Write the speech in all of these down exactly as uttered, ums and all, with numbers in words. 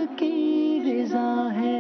की रज़ा है,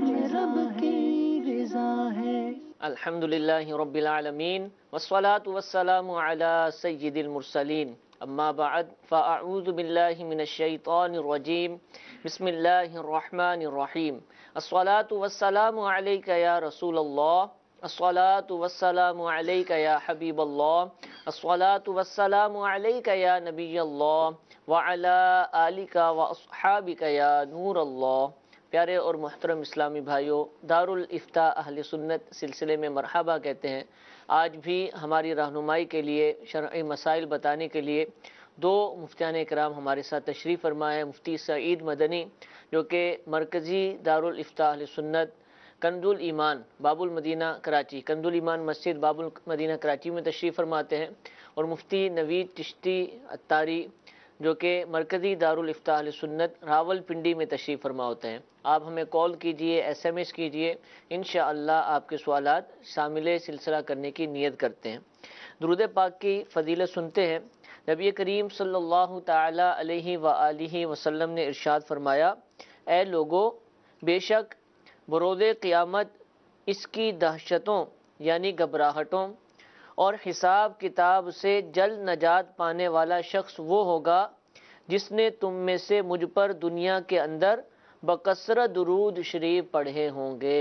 रब की रज़ा है। अल्हम्दुलिल्लाहि रब्बिल आलमीन वस्सलातु वस्सलामु अला सय्यिदिल मुरसलीन अम्मा बअद फ़अऊज़ु बिल्लाहि मिनश शैतानिर रजीम बिस्मिल्लाहिर रहमानिर रहीम अस्सलातु वस्सलामु अलैका या रसूलल्लाह अस्सलातु वस्सलामु अलैका या हबीबल्लाह अस्सलातु वस्सलामु अलैका या नबियल्लाह व अला आलिका व अस्हाबिका या नूरल्लाह। प्यारे और मुहतरम इस्लामी भाइयों, दारुल इफ्ता अहले सुन्नत सिलसिले में मरहबा कहते हैं। आज भी हमारी रहनुमाई के लिए, शरई मसाइल बताने के लिए दो मुफ्तियान इकराम हमारे साथ तशरीफ़ फरमा है। मुफ्ती सईद मदनी जो कि मरकज़ी दारुल इफ्ता अहले सुन्नत कंजुल ईमान बाबुल मदीना कराची, कंजुल ईमान मस्जिद बाबुल मदीना कराची में तशरीफ़ फरमाते हैं, और मुफ्ती नवीद चिश्ती अत्तारी जो कि मरकज़ी दारुल इफ्ता अहले सुन्नत रावलपिंडी में तशरीफ़ फरमा होते हैं। आप हमें कॉल कीजिए, एस एम एस कीजिए, इंशाअल्लाह आपके सवालात शामिल सिलसिला करने की नीयत करते हैं। दुरूद पाक की फ़जीलत सुनते हैं। नबी करीम सल्लल्लाहु ताला अलैहि व आलिहि वसल्लम ने इरशाद फरमाया, ए लोगो, बेशक बरोज़े क़यामत इसकी दहशतों यानी घबराहटों और हिसाब किताब से जल्द नजात पाने वाला शख्स वो होगा जिसने तुम में से मुझ पर दुनिया के अंदर बकसरत दुरूद शरीफ पढ़े होंगे।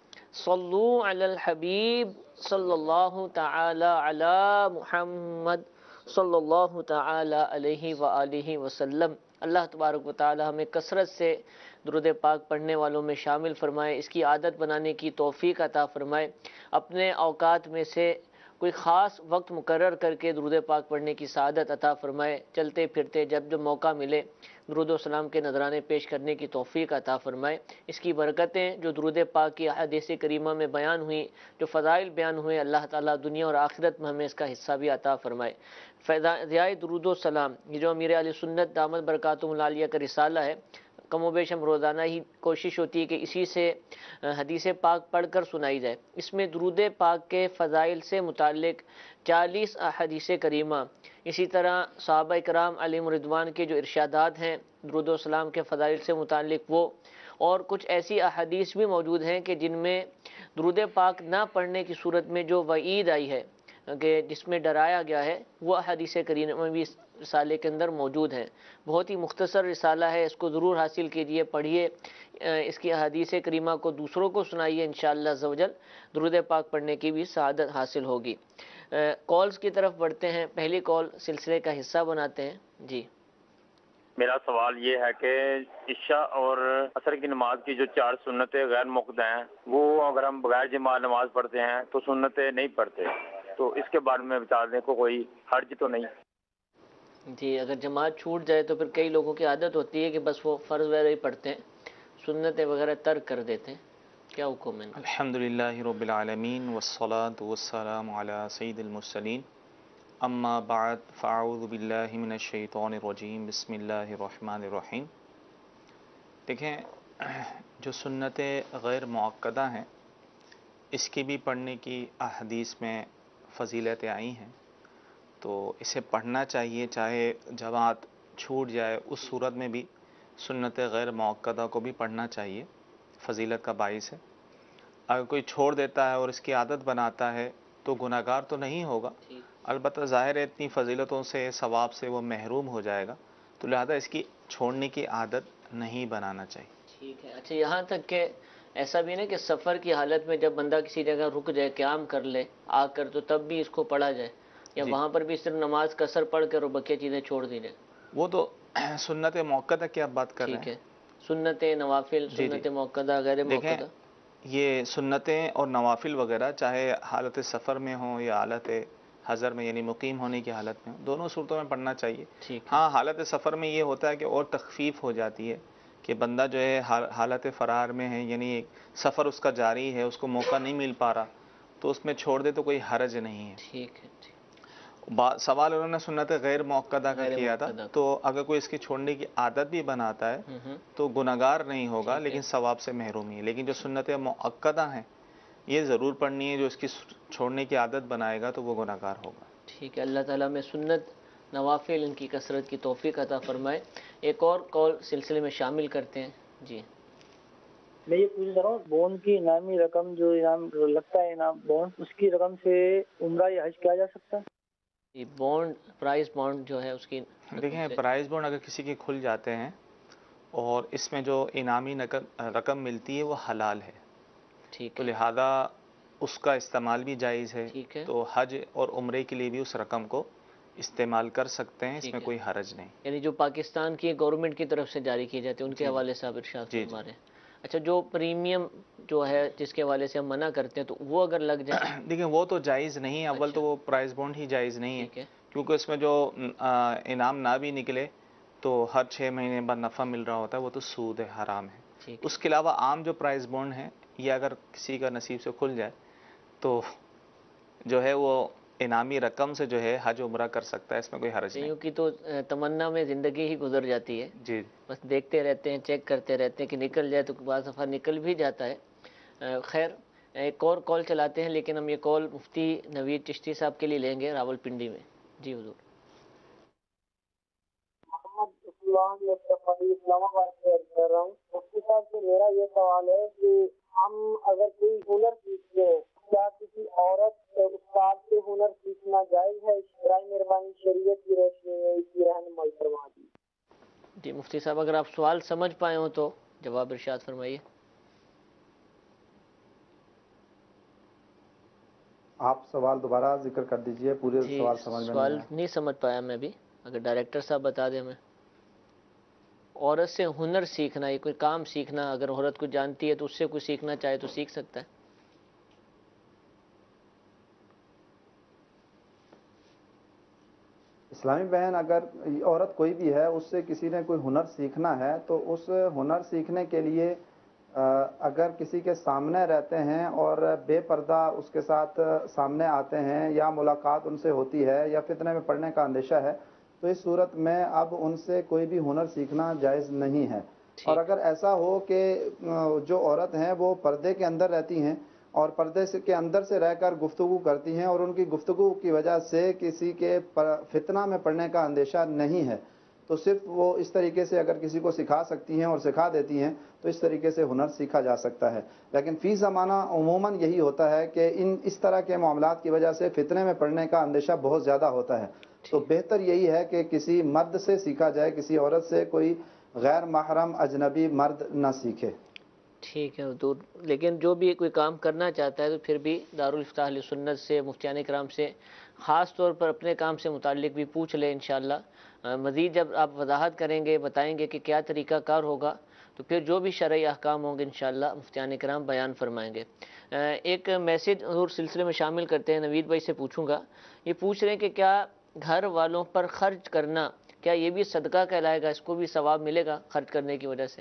सल्लू अलल हबीब सल्लल्लाहु ताला अला मुहम्मद सल्लल्लाहु ताला अलैहि व आलिहि वसल्लम। अल्लाह तबारक व तआला हमें कसरत से दुरूद पाक पढ़ने वालों में शामिल फरमाए, इसकी आदत बनाने की तौफीक अता फरमाए। अपने औकात में से कोई ख़ास वक्त मुकर्रर करके दुरूद पाक पढ़ने की सआदत अता फरमाए। चलते फिरते जब जब मौका मिले दुरूद व सलाम के नजराने पेश करने की तौफीक अता फरमाए। इसकी बरकतें जो दुरूद पाक की हदीस करीमा में बयान हुई, जो फ़ज़ाइल बयान हुए, अल्लाह ताला दुनिया और आखिरत में हमें इसका हिस्सा भी अता फरमाए। फ़ज़ाइल दुरूद व सलाम ये जो अमीर अहले सुन्नत दामत बरकातुहुल आलिया का रिसाला है, कमो बेश हम रोज़ाना ही कोशिश होती है कि इसी से हदीस पाक पढ़ कर सुनाई जाए। इसमें दुरूद पाक के फ़ज़ाइल से मुताल्लिक़ चालीस हदीस करीमा, इसी तरह सहाबा इकराम अलैहिम रिदवान के जो इरशादात हैं दुरूद व सलाम के फ़ज़ाइल से मुताल्लिक़ वो, और कुछ ऐसी अहादीस भी मौजूद हैं कि जिनमें दुरूद पाक ना पढ़ने की सूरत में जो वईद आई है कि जिसमें डराया गया है, वह हदीस करीमा भी इस रिसाले के अंदर मौजूद हैं। बहुत ही मुख्तसर रिसाला है, इसको ज़रूर हासिल कीजिए, पढ़िए, इसकी हदीस करीमा को दूसरों को सुनाइए। इंशाअल्लाह अज़्ज़ व जल दुरूद पाक पढ़ने की भी सआदत हासिल होगी। कॉल्स की तरफ बढ़ते हैं। पहली कॉल सिलसिले का हिस्सा बनाते हैं। जी, मेरा सवाल ये है कि इशा और असर की नमाज की जो चार सुन्नतें गैर मुक़द्दा हैं, वो अगर हम बगैर जमात नमाज पढ़ते हैं तो सुन्नतें नहीं पढ़ते, तो इसके बारे में बता दें को कोई हर्ज तो नहीं? जी, अगर जमात छूट जाए तो फिर कई लोगों की आदत होती है कि बस वो फ़र्ज़ वगैरह ही पढ़ते हैं, सुन्नतें वगैरह तर्क कर देते हैं। क्या हुक्म है? अल्हम्दुलिल्लाहि रब्बिल आलमीन वस्सलातु वस्सलामु अला सय्यिदिल मुरसलीन अम्मा बाद फ़अऊज़ु बिल्लाहि मिनश शैतानिर रजीम बिस्मिल्लाहिर रहमानिर रहीम। देखें, जो सुन्नतें गैर मुअक्कदा हैं, इसकी भी पढ़ने की अहदीस में फ़जीलतें आई हैं, तो इसे पढ़ना चाहिए, चाहे जमात छूट जाए उस सूरत में भी सुन्नतें गैर मुअक्कदा को भी पढ़ना चाहिए, फ़जीलत का बाइस है। अगर कोई छोड़ देता है और इसकी आदत बनाता है तो गुनाहगार तो नहीं होगा, अलबत्ता ज़ाहिर है इतनी फ़जीलतों से, सवाब से वो महरूम हो जाएगा, तो लिहाजा इसकी छोड़ने की आदत नहीं बनाना चाहिए। ठीक है। अच्छा, यहाँ तक कि ऐसा भी ना कि सफ़र की हालत में जब बंदा किसी जगह रुक जाए, क़याम कर ले आकर, तो तब भी इसको पढ़ा जाए, या वहाँ पर भी सिर्फ नमाज कसर पढ़ कर और बकिया चीज़ें छोड़ दी जाए? वो तो सुन्नत मुअक्कदा की आप बात कर रहे हैं। ठीक है, सुन्नत नवाफिल, सुन्नत मुअक्कदा, गैर मुअक्कदा। ये सुन्नतें और नवाफिल वगैरह चाहे हालत सफ़र में हो या हालत हज़र में यानी मुकीम होने की हालत में हो, दोनों सूरतों में पढ़ना चाहिए। हाँ, हालत सफ़र में ये होता है कि और तख़फ़ीफ़ हो जाती है कि बंदा जो है हालत फ़रार में है, यानी सफ़र उसका जारी है, उसको मौका नहीं मिल पा रहा, तो उसमें छोड़ दे तो कोई हरज नहीं है। ठीक है, ठीक। सवाल उन्होंने सुन्नत गैर मुअक्कदा का किया था, तो अगर कोई इसकी छोड़ने की आदत भी बनाता है तो गुनाहगार नहीं होगा, लेकिन सवाब से महरूम ही है। लेकिन जो सुन्नत मुअक्कदा हैं ये ज़रूर पढ़नी है, जो इसकी छोड़ने की आदत बनाएगा तो वो गुनाहगार होगा। ठीक है, अल्लाह ताला में सुन्नत नवाफिल इनकी कसरत की तौफीक अता फरमाए। एक और कॉल सिलसिले में शामिल करते हैं। جی میں یہ پوچھ رہا ہوں بون کی انعامی رقم جو انعام لگتا ہے انعام بون اس کی رقم سے عمرہ یا حج کیا جا سکتا ہے؟ جی بانڈ پرائز بانڈ جو ہے اس کی دیکھیں پرائز بانڈ اگر کسی کے کھل جاتے ہیں اور اس میں جو انعامی رقم ملتی ہے وہ حلال ہے، ٹھیک تو ہے لہذا اس کا استعمال بھی جائز ہے، ٹھیک ہے تو حج اور عمرے کے لیے بھی اس رقم کو استعمال کر سکتے ہیں، اس ٹھیک میں ہے، کوئی حرج نہیں۔ یعنی جو پاکستان کی گورنمنٹ کی طرف سے جاری کی جاتی ہے ان کے جی حوالے سے آپ ارشاد جی فرما رہے ہیں۔ اچھا جو پریمیم جو ہے جس کے حوالے سے ہم منع کرتے ہیں تو وہ اگر لگ جائے؟ دیکھیں وہ تو جائز نہیں ہے، اول اچھا تو وہ پرائز بانڈ ہی جائز نہیں ہے، ٹھیک ہے کیونکہ اس میں جو انعام نہ بھی نکلے تو ہر چھ مہینے بعد نفع مل رہا ہوتا ہے، وہ تو سود ہے، حرام ہے۔ ٹھیک اس کے علاوہ عام جو پرائز بانڈ ہیں یہ اگر کسی کا نصیب سے کھل جائے تو جو ہے وہ انعامی رقم سے جو ہے حج عمرہ کر سکتا ہے، اس میں کوئی حرج نہیں۔ کئیوں کی تو تمنا میں زندگی ہی گزر جاتی ہے، جی بس دیکھتے رہتے ہیں، چیک کرتے رہتے ہیں کہ نکل جائے، تو بعض دفعہ نکل بھی جاتا ہے۔ خیر ایک اور کال چلاتے ہیں، لیکن ہم یہ کال مفتی نوید چشتی صاحب کے لیے لیں گے راول پنڈی میں۔ جی حضور۔ محمد عثمان مصطفی اسلام آباد سے عرض کر رہا ہوں، مفتی صاحب سے میرا یہ سوال ہے کہ ہم اگر کوئی ہنر سیکھتے ہیں کیا کسی عورت استاد سے ہنر سیکھنا جائز ہے؟ برائے مہربانی شریعت کی روشنی میں اس کی رہنمائی فرما دی۔ جی مفتی صاحب اگر آپ سوال سمجھ پائے ہوں تو جواب ارشاد فرمائیے۔ آپ سوال دوبارہ ذکر کر دیجئے، پورے جی سوال سمجھ میں نہیں سوال آیا۔ نہیں سمجھ پایا میں بھی، اگر ڈائریکٹر صاحب بتا دیں ہمیں۔ عورت سے ہنر سیکھنا، یہ کوئی کام سیکھنا، اگر عورت کو جانتی ہے تو اس سے کوئی سیکھنا چاہے تو سیکھ سکتا ہے؟ اسلامی بہن اگر عورت کوئی بھی ہے اس سے کسی نے کوئی ہنر سیکھنا ہے تو اس ہنر سیکھنے کے لیے اگر کسی کے سامنے رہتے ہیں اور بے پردہ اس کے ساتھ سامنے آتے ہیں یا ملاقات ان سے ہوتی ہے یا فتنے میں پڑنے کا اندیشہ ہے تو اس صورت میں اب ان سے کوئی بھی ہنر سیکھنا جائز نہیں ہے۔ اور ٹھیک اگر ایسا ہو کہ جو عورت ہیں وہ پردے کے اندر رہتی ہیں اور پردے سے کے اندر سے رہ کر گفتگو کرتی ہیں اور ان کی گفتگو کی وجہ سے کسی کے فتنہ میں پڑنے کا اندیشہ نہیں ہے تو صرف وہ اس طریقے سے اگر کسی کو سکھا سکتی ہیں اور سکھا دیتی ہیں تو اس طریقے سے ہنر سیکھا جا سکتا ہے۔ لیکن فی زمانہ عموماً یہی ہوتا ہے کہ ان اس طرح کے معاملات کی وجہ سے فتنے میں پڑنے کا اندیشہ بہت زیادہ ہوتا ہے، تو ٹھیک بہتر یہی ہے کہ کسی مرد سے سیکھا جائے، کسی عورت سے کوئی غیر محرم اجنبی مرد نہ سیکھے۔ ٹھیک ہے حضور، لیکن جو بھی کوئی کام کرنا چاہتا ہے تو پھر بھی دارالفتاح اہل سنت سے، مفتیان کرام سے خاص طور پر اپنے کام سے متعلق بھی پوچھ لیں انشاءاللہ۔ مزید جب آپ وضاحت کریں گے، بتائیں گے کہ کیا طریقہ کار ہوگا تو پھر جو بھی شرعی احکام ہوں گے انشاءاللہ مفتیان کرام بیان فرمائیں گے۔ ایک میسیج حضور سلسلے میں شامل کرتے ہیں، نوید بھائی سے پوچھوں گا، یہ پوچھ رہے ہیں کہ کیا گھر والوں پر خرچ کرنا کیا یہ بھی صدقہ کہلائے گا، اس کو بھی ثواب ملے گا خرچ کرنے کی وجہ سے؟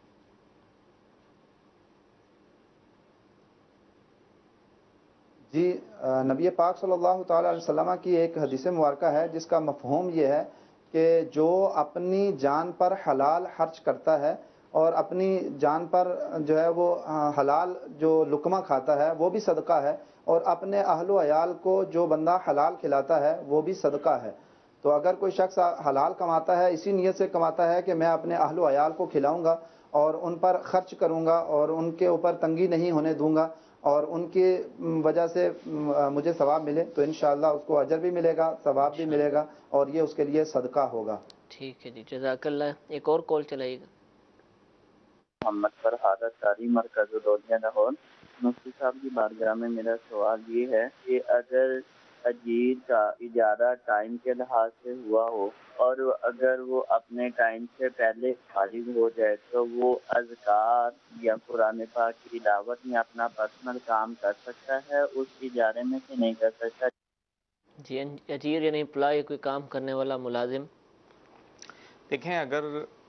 جی نبی پاک صلی اللہ تعالی علیہ وسلم کی ایک حدیث مبارکہ ہے جس کا مفہوم یہ ہے کہ جو اپنی جان پر حلال خرچ کرتا ہے اور اپنی جان پر جو ہے وہ حلال جو لقمہ کھاتا ہے وہ بھی صدقہ ہے، اور اپنے اہل و عیال کو جو بندہ حلال کھلاتا ہے وہ بھی صدقہ ہے۔ تو اگر کوئی شخص حلال کماتا ہے، اسی نیت سے کماتا ہے کہ میں اپنے اہل و عیال کو کھلاؤں گا اور ان پر خرچ کروں گا اور ان کے اوپر تنگی نہیں ہونے دوں گا اور ان کی وجہ سے مجھے ثواب ملے، تو انشاءاللہ اس کو اجر بھی ملے گا، ثواب بھی ملے گا اور یہ اس کے لیے صدقہ ہوگا۔ ٹھیک ہے جی، جزاک اللہ۔ ایک اور کال چلائیے گا۔ محمد فرحاد کاری مرکز دولیا لاہور۔ مفتی صاحب کی بارگاہ میں میرا سوال یہ ہے کہ اگر اجیر کا اجارہ ٹائم کے لحاظ سے ہوا ہو اور اگر وہ اپنے ٹائم سے پہلے فارغ ہو جائے تو وہ اذکار یا قرآن پاک کی تلاوت میں اپنا پرسنل کام کر سکتا ہے اس اجارے میں کہ نہیں کر سکتا؟ جی اجیر یعنی امپلائی، کوئی کام کرنے والا ملازم۔ دیکھیں اگر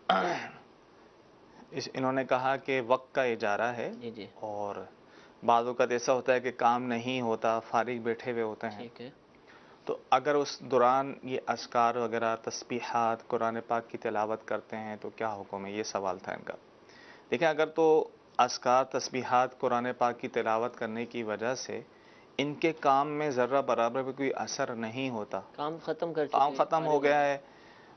اس انہوں نے کہا کہ وقت کا اجارہ ہے جی جی اور بعض اوقات ایسا ہوتا ہے کہ کام نہیں ہوتا، فارغ بیٹھے ہوئے ہوتے ہیں، ٹھیک ہے تو اگر اس دوران یہ اذکار وغیرہ تسبیحات قرآن پاک کی تلاوت کرتے ہیں تو کیا حکم ہے، یہ سوال تھا ان کا۔ دیکھیں اگر تو اذکار تسبیحات قرآن پاک کی تلاوت کرنے کی وجہ سے ان کے کام میں ذرہ برابر بھی کوئی اثر نہیں ہوتا، کام ختم کر چکے کام ہیں، ختم فارغ ہو گیا گئے۔ ہے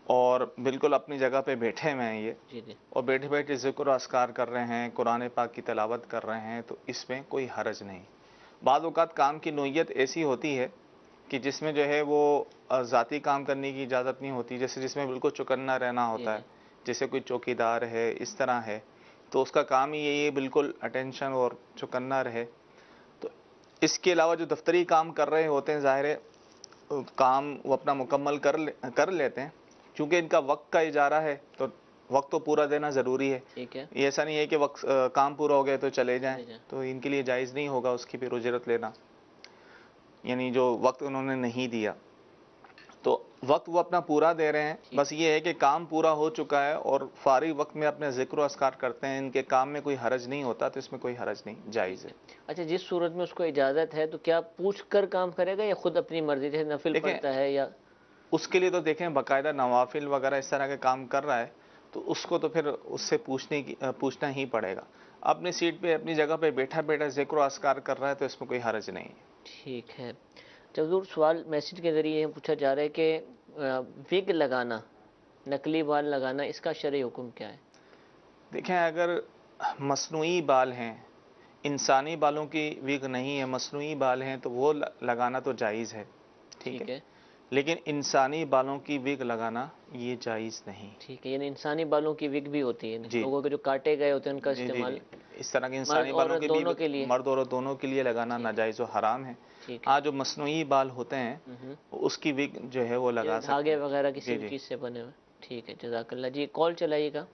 اور بالکل اپنی جگہ پہ بیٹھے ہوئے ہیں یہ، جی جی اور بیٹھے بیٹھے ذکر و اذکار کر رہے ہیں، قرآن پاک کی تلاوت کر رہے ہیں، تو اس میں کوئی حرج نہیں۔ بعض اوقات کام کی نوعیت ایسی ہوتی ہے کہ جس میں جو ہے وہ ذاتی کام کرنے کی اجازت نہیں ہوتی، جیسے جس میں بالکل چوکنا رہنا ہوتا ہے، جیسے کوئی چوکیدار ہے، اس طرح ہے، تو اس کا کام ہی یہی ہے بالکل اٹینشن اور چوکنا رہے۔ تو اس کے علاوہ جو دفتری کام کر رہے ہوتے ہیں، ظاہر ہے کام وہ اپنا مکمل کر کر لیتے ہیں، چونکہ ان کا وقت کا اجارہ ہے تو وقت تو پورا دینا ضروری ہے۔ ٹھیک ہے، یہ ایسا نہیں ہے کہ وقت کام پورا ہو گیا تو چلے جائیں، تو ان کے لیے جائز نہیں ہوگا اس کی پھر اجرت لینا، یعنی جو وقت انہوں نے نہیں دیا۔ تو وقت وہ اپنا پورا دے رہے ہیں، بس یہ ہے کہ کام پورا ہو چکا ہے اور فارغ وقت میں اپنے ذکر و اذکار کرتے ہیں، ان کے کام میں کوئی حرج نہیں ہوتا، تو اس میں کوئی حرج نہیں، جائز ہے۔ اچھا جس صورت میں اس کو اجازت ہے تو کیا پوچھ کر کام کرے گا یا خود اپنی مرضی سے نفل پڑھتا ہے یا؟ اس کے لیے تو دیکھیں باقاعدہ نوافل وغیرہ اس طرح کے کام کر رہا ہے تو اس کو تو پھر اس سے پوچھنے کی پوچھنا ہی پڑے گا۔ اپنی سیٹ پہ اپنی جگہ پہ بیٹھا بیٹھا ذکر و اذکار کر رہا ہے تو اس میں کوئی حرج نہیں۔ ٹھیک ہے۔ حضور سوال میسج کے ذریعے پوچھا جا رہا ہے کہ وگ لگانا، نقلی بال لگانا، اس کا شرعی حکم کیا ہے؟ دیکھیں اگر مصنوعی بال ہیں، انسانی بالوں کی وگ نہیں ہے، مصنوعی بال ہیں تو وہ لگانا تو جائز ہے، ٹھیک ہے، لیکن انسانی بالوں کی وگ لگانا یہ جائز نہیں۔ ٹھیک ہے، یعنی انسانی بالوں کی وگ بھی ہوتی ہے، لوگوں کے جو کاٹے گئے ہوتے ہیں ان کا استعمال اس طرح کے انسانی بالوں کے بھی مرد اور دونوں کے لیے لگانا ناجائز و حرام ہے۔ ہاں جو مصنوعی بال ہوتے ہیں اس کی وگ جو ہے وہ لگا سکتے ہیں، دھاگے وغیرہ کسی چیز سے بنے ہوئے۔ ٹھیک ہے، جزاک اللہ جی۔ کال چلائیے گا۔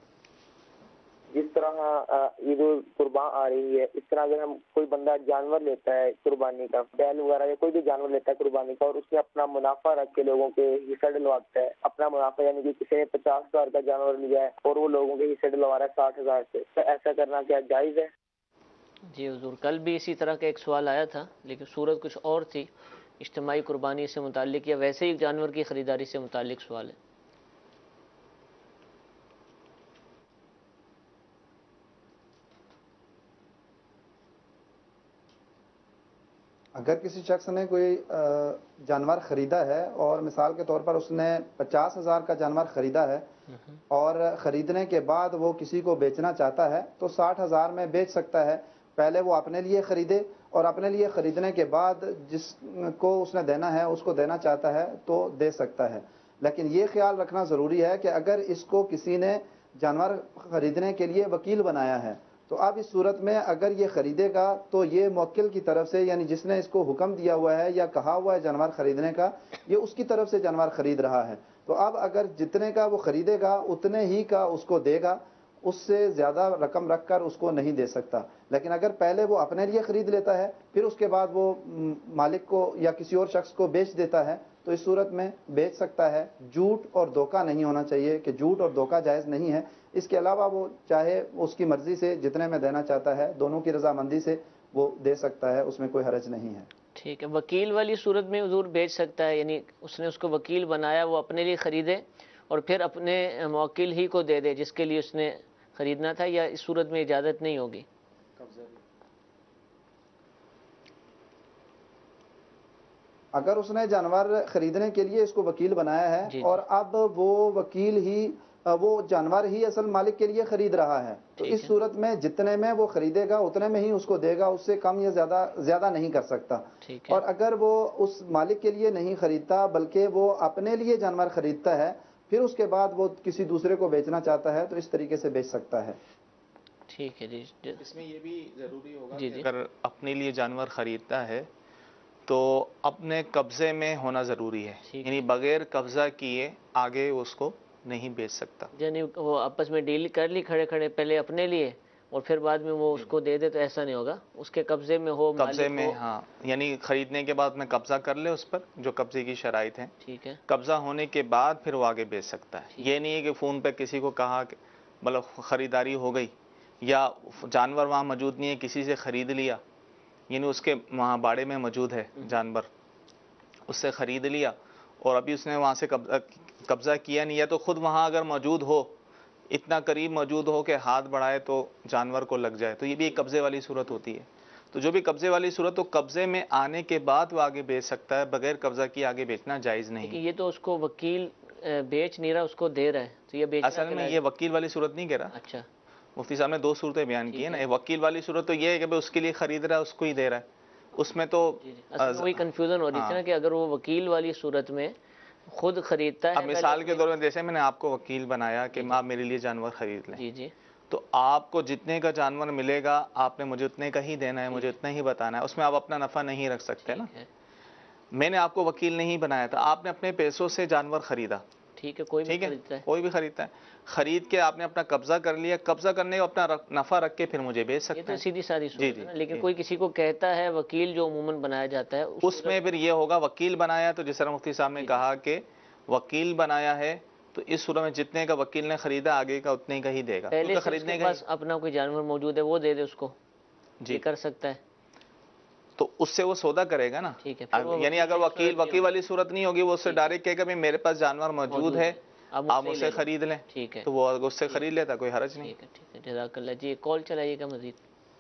جس طرح عید القربان آ رہی ہے، اس طرح اگر ہم کوئی بندہ جانور لیتا ہے قربانی کا، بیل وغیرہ یا کوئی بھی جانور لیتا ہے قربانی کا، اور اس میں اپنا منافع رکھ کے لوگوں کے حصہ ڈلواتا ہے، اپنا منافع یعنی کہ کسی نے پچاس ہزار کا جانور لیا ہے اور وہ لوگوں کے حصے ڈلوا رہا ہے ساٹھ ہزار سے، تو ایسا کرنا کیا جائز ہے؟ جی حضور، کل بھی اسی طرح کا ایک سوال آیا تھا لیکن صورت کچھ اور تھی، اجتماعی قربانی سے متعلق یا ویسے ہی جانور کی خریداری سے متعلق سوال ہے۔ اگر کسی شخص نے کوئی جانور خریدا ہے اور مثال کے طور پر اس نے پچاس ہزار کا جانور خریدا ہے اور خریدنے کے بعد وہ کسی کو بیچنا چاہتا ہے تو ساٹھ ہزار میں بیچ سکتا ہے۔ پہلے وہ اپنے لیے خریدے اور اپنے لیے خریدنے کے بعد جس کو اس نے دینا ہے اس کو دینا چاہتا ہے تو دے سکتا ہے، لیکن یہ خیال رکھنا ضروری ہے کہ اگر اس کو کسی نے جانور خریدنے کے لیے وکیل بنایا ہے تو اب اس صورت میں اگر یہ خریدے گا تو یہ موکل کی طرف سے، یعنی جس نے اس کو حکم دیا ہوا ہے یا کہا ہوا ہے جانور خریدنے کا، یہ اس کی طرف سے جانور خرید رہا ہے، تو اب اگر جتنے کا وہ خریدے گا اتنے ہی کا اس کو دے گا، اس سے زیادہ رقم رکھ کر اس کو نہیں دے سکتا۔ لیکن اگر پہلے وہ اپنے لیے خرید لیتا ہے پھر اس کے بعد وہ مالک کو یا کسی اور شخص کو بیچ دیتا ہے تو اس صورت میں بیچ سکتا ہے۔ جھوٹ اور دھوکہ نہیں ہونا چاہیے کہ جھوٹ اور دھوکہ جائز نہیں ہے۔ اس کے علاوہ وہ چاہے اس کی مرضی سے جتنے میں دینا چاہتا ہے، دونوں کی رضامندی سے وہ دے سکتا ہے، اس میں کوئی حرج نہیں ہے۔ ٹھیک ہے، وکیل والی صورت میں حضور بیچ سکتا ہے، یعنی اس نے اس کو وکیل بنایا، وہ اپنے لیے خریدے اور پھر اپنے موکل ہی کو دے دے جس کے لیے اس نے خریدنا تھا، یا اس صورت میں اجازت نہیں ہوگی؟ اگر اس نے جانور خریدنے کے لیے اس کو وکیل بنایا ہے جی اور اب وہ وکیل ہی وہ جانور ہی اصل مالک کے لیے خرید رہا ہے تو اس صورت میں جتنے میں وہ خریدے گا اتنے میں ہی اس کو دے گا، اس سے کم یا زیادہ زیادہ نہیں کر سکتا۔ اور اگر وہ اس مالک کے لیے نہیں خریدتا بلکہ وہ اپنے لیے جانور خریدتا ہے پھر اس کے بعد وہ کسی دوسرے کو بیچنا چاہتا ہے تو اس طریقے سے بیچ سکتا ہے۔ ٹھیک ہے جی۔ اس میں یہ بھی ضروری ہوگا جی کہ اگر اپنے لیے جانور خریدتا ہے تو اپنے قبضے میں ہونا ضروری ہے، یعنی بغیر قبضہ کیے آگے اس کو نہیں بیچ سکتا، یعنی وہ آپس میں ڈیل کر لی کھڑے کھڑے پہلے اپنے لیے اور پھر بعد میں وہ اس کو دے دے تو ایسا نہیں ہوگا، اس کے قبضے میں ہو، قبضے میں، ہاں یعنی خریدنے کے بعد میں قبضہ کر لے اس پر جو قبضے کی شرائط ہیں، ٹھیک ہے، قبضہ ہونے کے بعد پھر وہ آگے بیچ سکتا ہے۔ یہ نہیں ہے کہ فون پہ کسی کو کہا کہ مطلب خریداری ہو گئی یا جانور وہاں موجود نہیں ہے کسی سے خرید لیا، یعنی اس کے وہاں باڑے میں موجود ہے جانور، اس سے خرید لیا اور ابھی اس نے وہاں سے قبضہ کیا نہیں ہے تو خود وہاں اگر موجود ہو، اتنا قریب موجود ہو کہ ہاتھ بڑھائے تو جانور کو لگ جائے تو یہ بھی ایک قبضے والی صورت ہوتی ہے۔ تو جو بھی قبضے والی صورت، تو قبضے میں آنے کے بعد وہ آگے بیچ سکتا ہے، بغیر قبضہ کیے آگے بیچنا جائز نہیں۔ یہ تو اس کو وکیل بیچ نہیں رہا اس کو دے رہا ہے تو یہ بیچنا اصل میں یہ وکیل والی صورت نہیں کہہ رہا. اچھا مفتی صاحب نے دو صورتیں بیان کی ہیں نا. وکیل والی صورت تو یہ ہے کہ بھئی اس کے لیے خرید رہا ہے، اس کو ہی دے رہا ہے. اس میں تو اصل میں وہی کنفیوژن ہو رہی تھی نا کہ اگر وہ وکیل والی صورت میں خود خریدتا ہے. اب مثال کے طور پر جیسے میں نے آپ کو وکیل بنایا کہ آپ میرے لیے جانور خرید لیں، جی جی تو آپ کو جتنے کا جانور ملے گا آپ نے مجھے اتنے کا ہی دینا ہے، مجھے اتنا ہی بتانا ہے. اس میں آپ اپنا نفع نہیں رکھ سکتے نا. میں نے آپ کو وکیل نہیں بنایا تھا، آپ نے اپنے پیسوں سے جانور خریدا. ٹھیک ہے کوئی بھی ٹھیک ہے خریدتا ہے. کوئی بھی خریدتا ہے. خرید کے آپ نے اپنا قبضہ کر لیا، قبضہ کرنے کا اپنا نفع رکھ کے پھر مجھے بیچ یہ سکتا تو ہے. سیدھی ساری صورت ہے نا. لیکن کوئی کسی کو کہتا ہے وکیل جو عموماً بنایا جاتا ہے اس میں پھر یہ ہوگا وکیل بنایا تو جس طرح مفتی صاحب نے کہا کہ وکیل بنایا ہے تو اس صورت میں جتنے کا وکیل نے خریدا آگے کا اتنے کا ہی دے گا. پہلے سے اس خریدنے کے کا پاس اپنا کوئی جانور موجود ہے وہ دے دے اس کو، جی یہ کر سکتا ہے. تو اس سے وہ سودا کرے گا نا. ٹھیک ہے یعنی اگر وکیل وکیل والی صورت نہیں ہوگی، وہ اس سے ڈائریکٹ کہے گا کہ میرے پاس جانور موجود ہے آپ مجھ سے خرید لیں، ٹھیک ہے تو وہ اس سے خرید لیتا، کوئی حرج نہیں. ٹھیک ہے ٹھیک ہے جزاک اللہ. جی کال چلائیے گا مزید.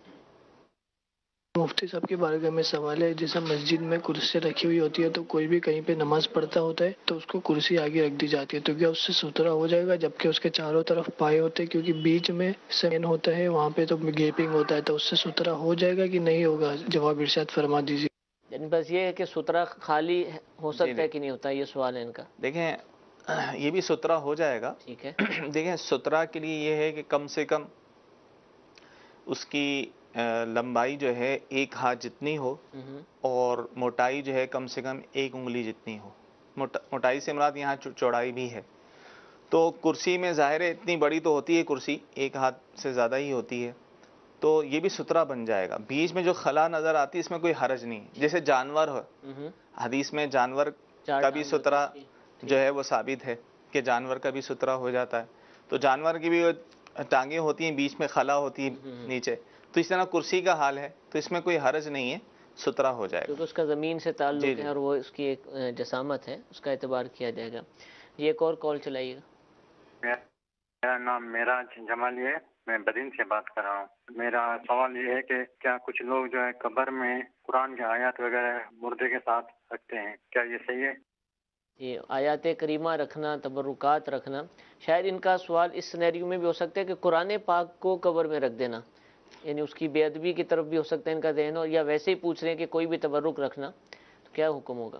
مفتی صاحب کی بارگاہ میں سوال ہے، جیسے مسجد میں کرسی رکھی ہوئی ہوتی ہے تو کوئی بھی کہیں پہ نماز پڑھتا ہوتا ہے تو اس کو کرسی آگے رکھ دی جاتی ہے، تو کیا اس سے ستھرا ہو جائے گا؟ جبکہ اس کے چاروں طرف پائے ہوتے ہیں، کیونکہ بیچ میں سین ہوتا ہے وہاں پہ تو گیپنگ ہوتا ہے، تو اس سے ستھرا ہو جائے گا کہ نہیں ہوگا؟ جواب ارشاد فرما دیجیے. یعنی بس یہ ہے کہ ستھرا خالی ہو سکتا ہے کہ نہیں ہوتا، یہ سوال ہے ان کا. دیکھیں یہ بھی ستھرا ہو جائے گا. ٹھیک ہے دیکھیں ستھرا کے لیے یہ ہے کہ کم سے کم اس کی لمبائی جو ہے ایک ہاتھ جتنی ہو اور موٹائی جو ہے کم سے کم ایک انگلی جتنی ہو. موٹائی سے مراد یہاں چوڑائی بھی ہے. تو کرسی میں ظاہر ہے اتنی بڑی تو ہوتی ہے کرسی، ایک ہاتھ سے زیادہ ہی ہوتی ہے، تو یہ بھی ستھرا بن جائے گا. بیچ میں جو خلا نظر آتی ہے اس میں کوئی حرج نہیں. جیسے جانور ہو، حدیث میں جانور کا بھی ستھرا جو ہے وہ ثابت ہے کہ جانور کا بھی ستھرا ہو جاتا ہے. تو جانور کی بھی ٹانگیں ہوتی ہیں، بیچ میں خلا ہوتی ہے نیچے، تو اس طرح کرسی کا حال ہے، تو اس میں کوئی حرج نہیں ہے، ستھرا ہو جائے گا. کیونکہ اس کا زمین سے تعلق ہے اور وہ اس کی ایک جسامت ہے، اس کا اعتبار کیا جائے گا. یہ ایک اور کال چلائیے گا. میرا نام معراج جمالی ہے، میں بدین سے بات کر رہا ہوں. میرا سوال یہ ہے کہ کیا کچھ لوگ جو ہے قبر میں قرآن کے آیات وغیرہ مردے کے ساتھ رکھتے ہیں، کیا یہ صحیح ہے؟ یہ آیات کریمہ رکھنا، تبرکات رکھنا، شاید ان کا سوال اس سینیریو میں بھی ہو سکتا ہے کہ قرآن پاک کو قبر میں رکھ دینا، یعنی اس کی بے ادبی کی طرف بھی ہو سکتا ہے ان کا ذہن، اور یا ویسے ہی پوچھ رہے ہیں کہ کوئی بھی تبرک رکھنا تو کیا حکم ہوگا؟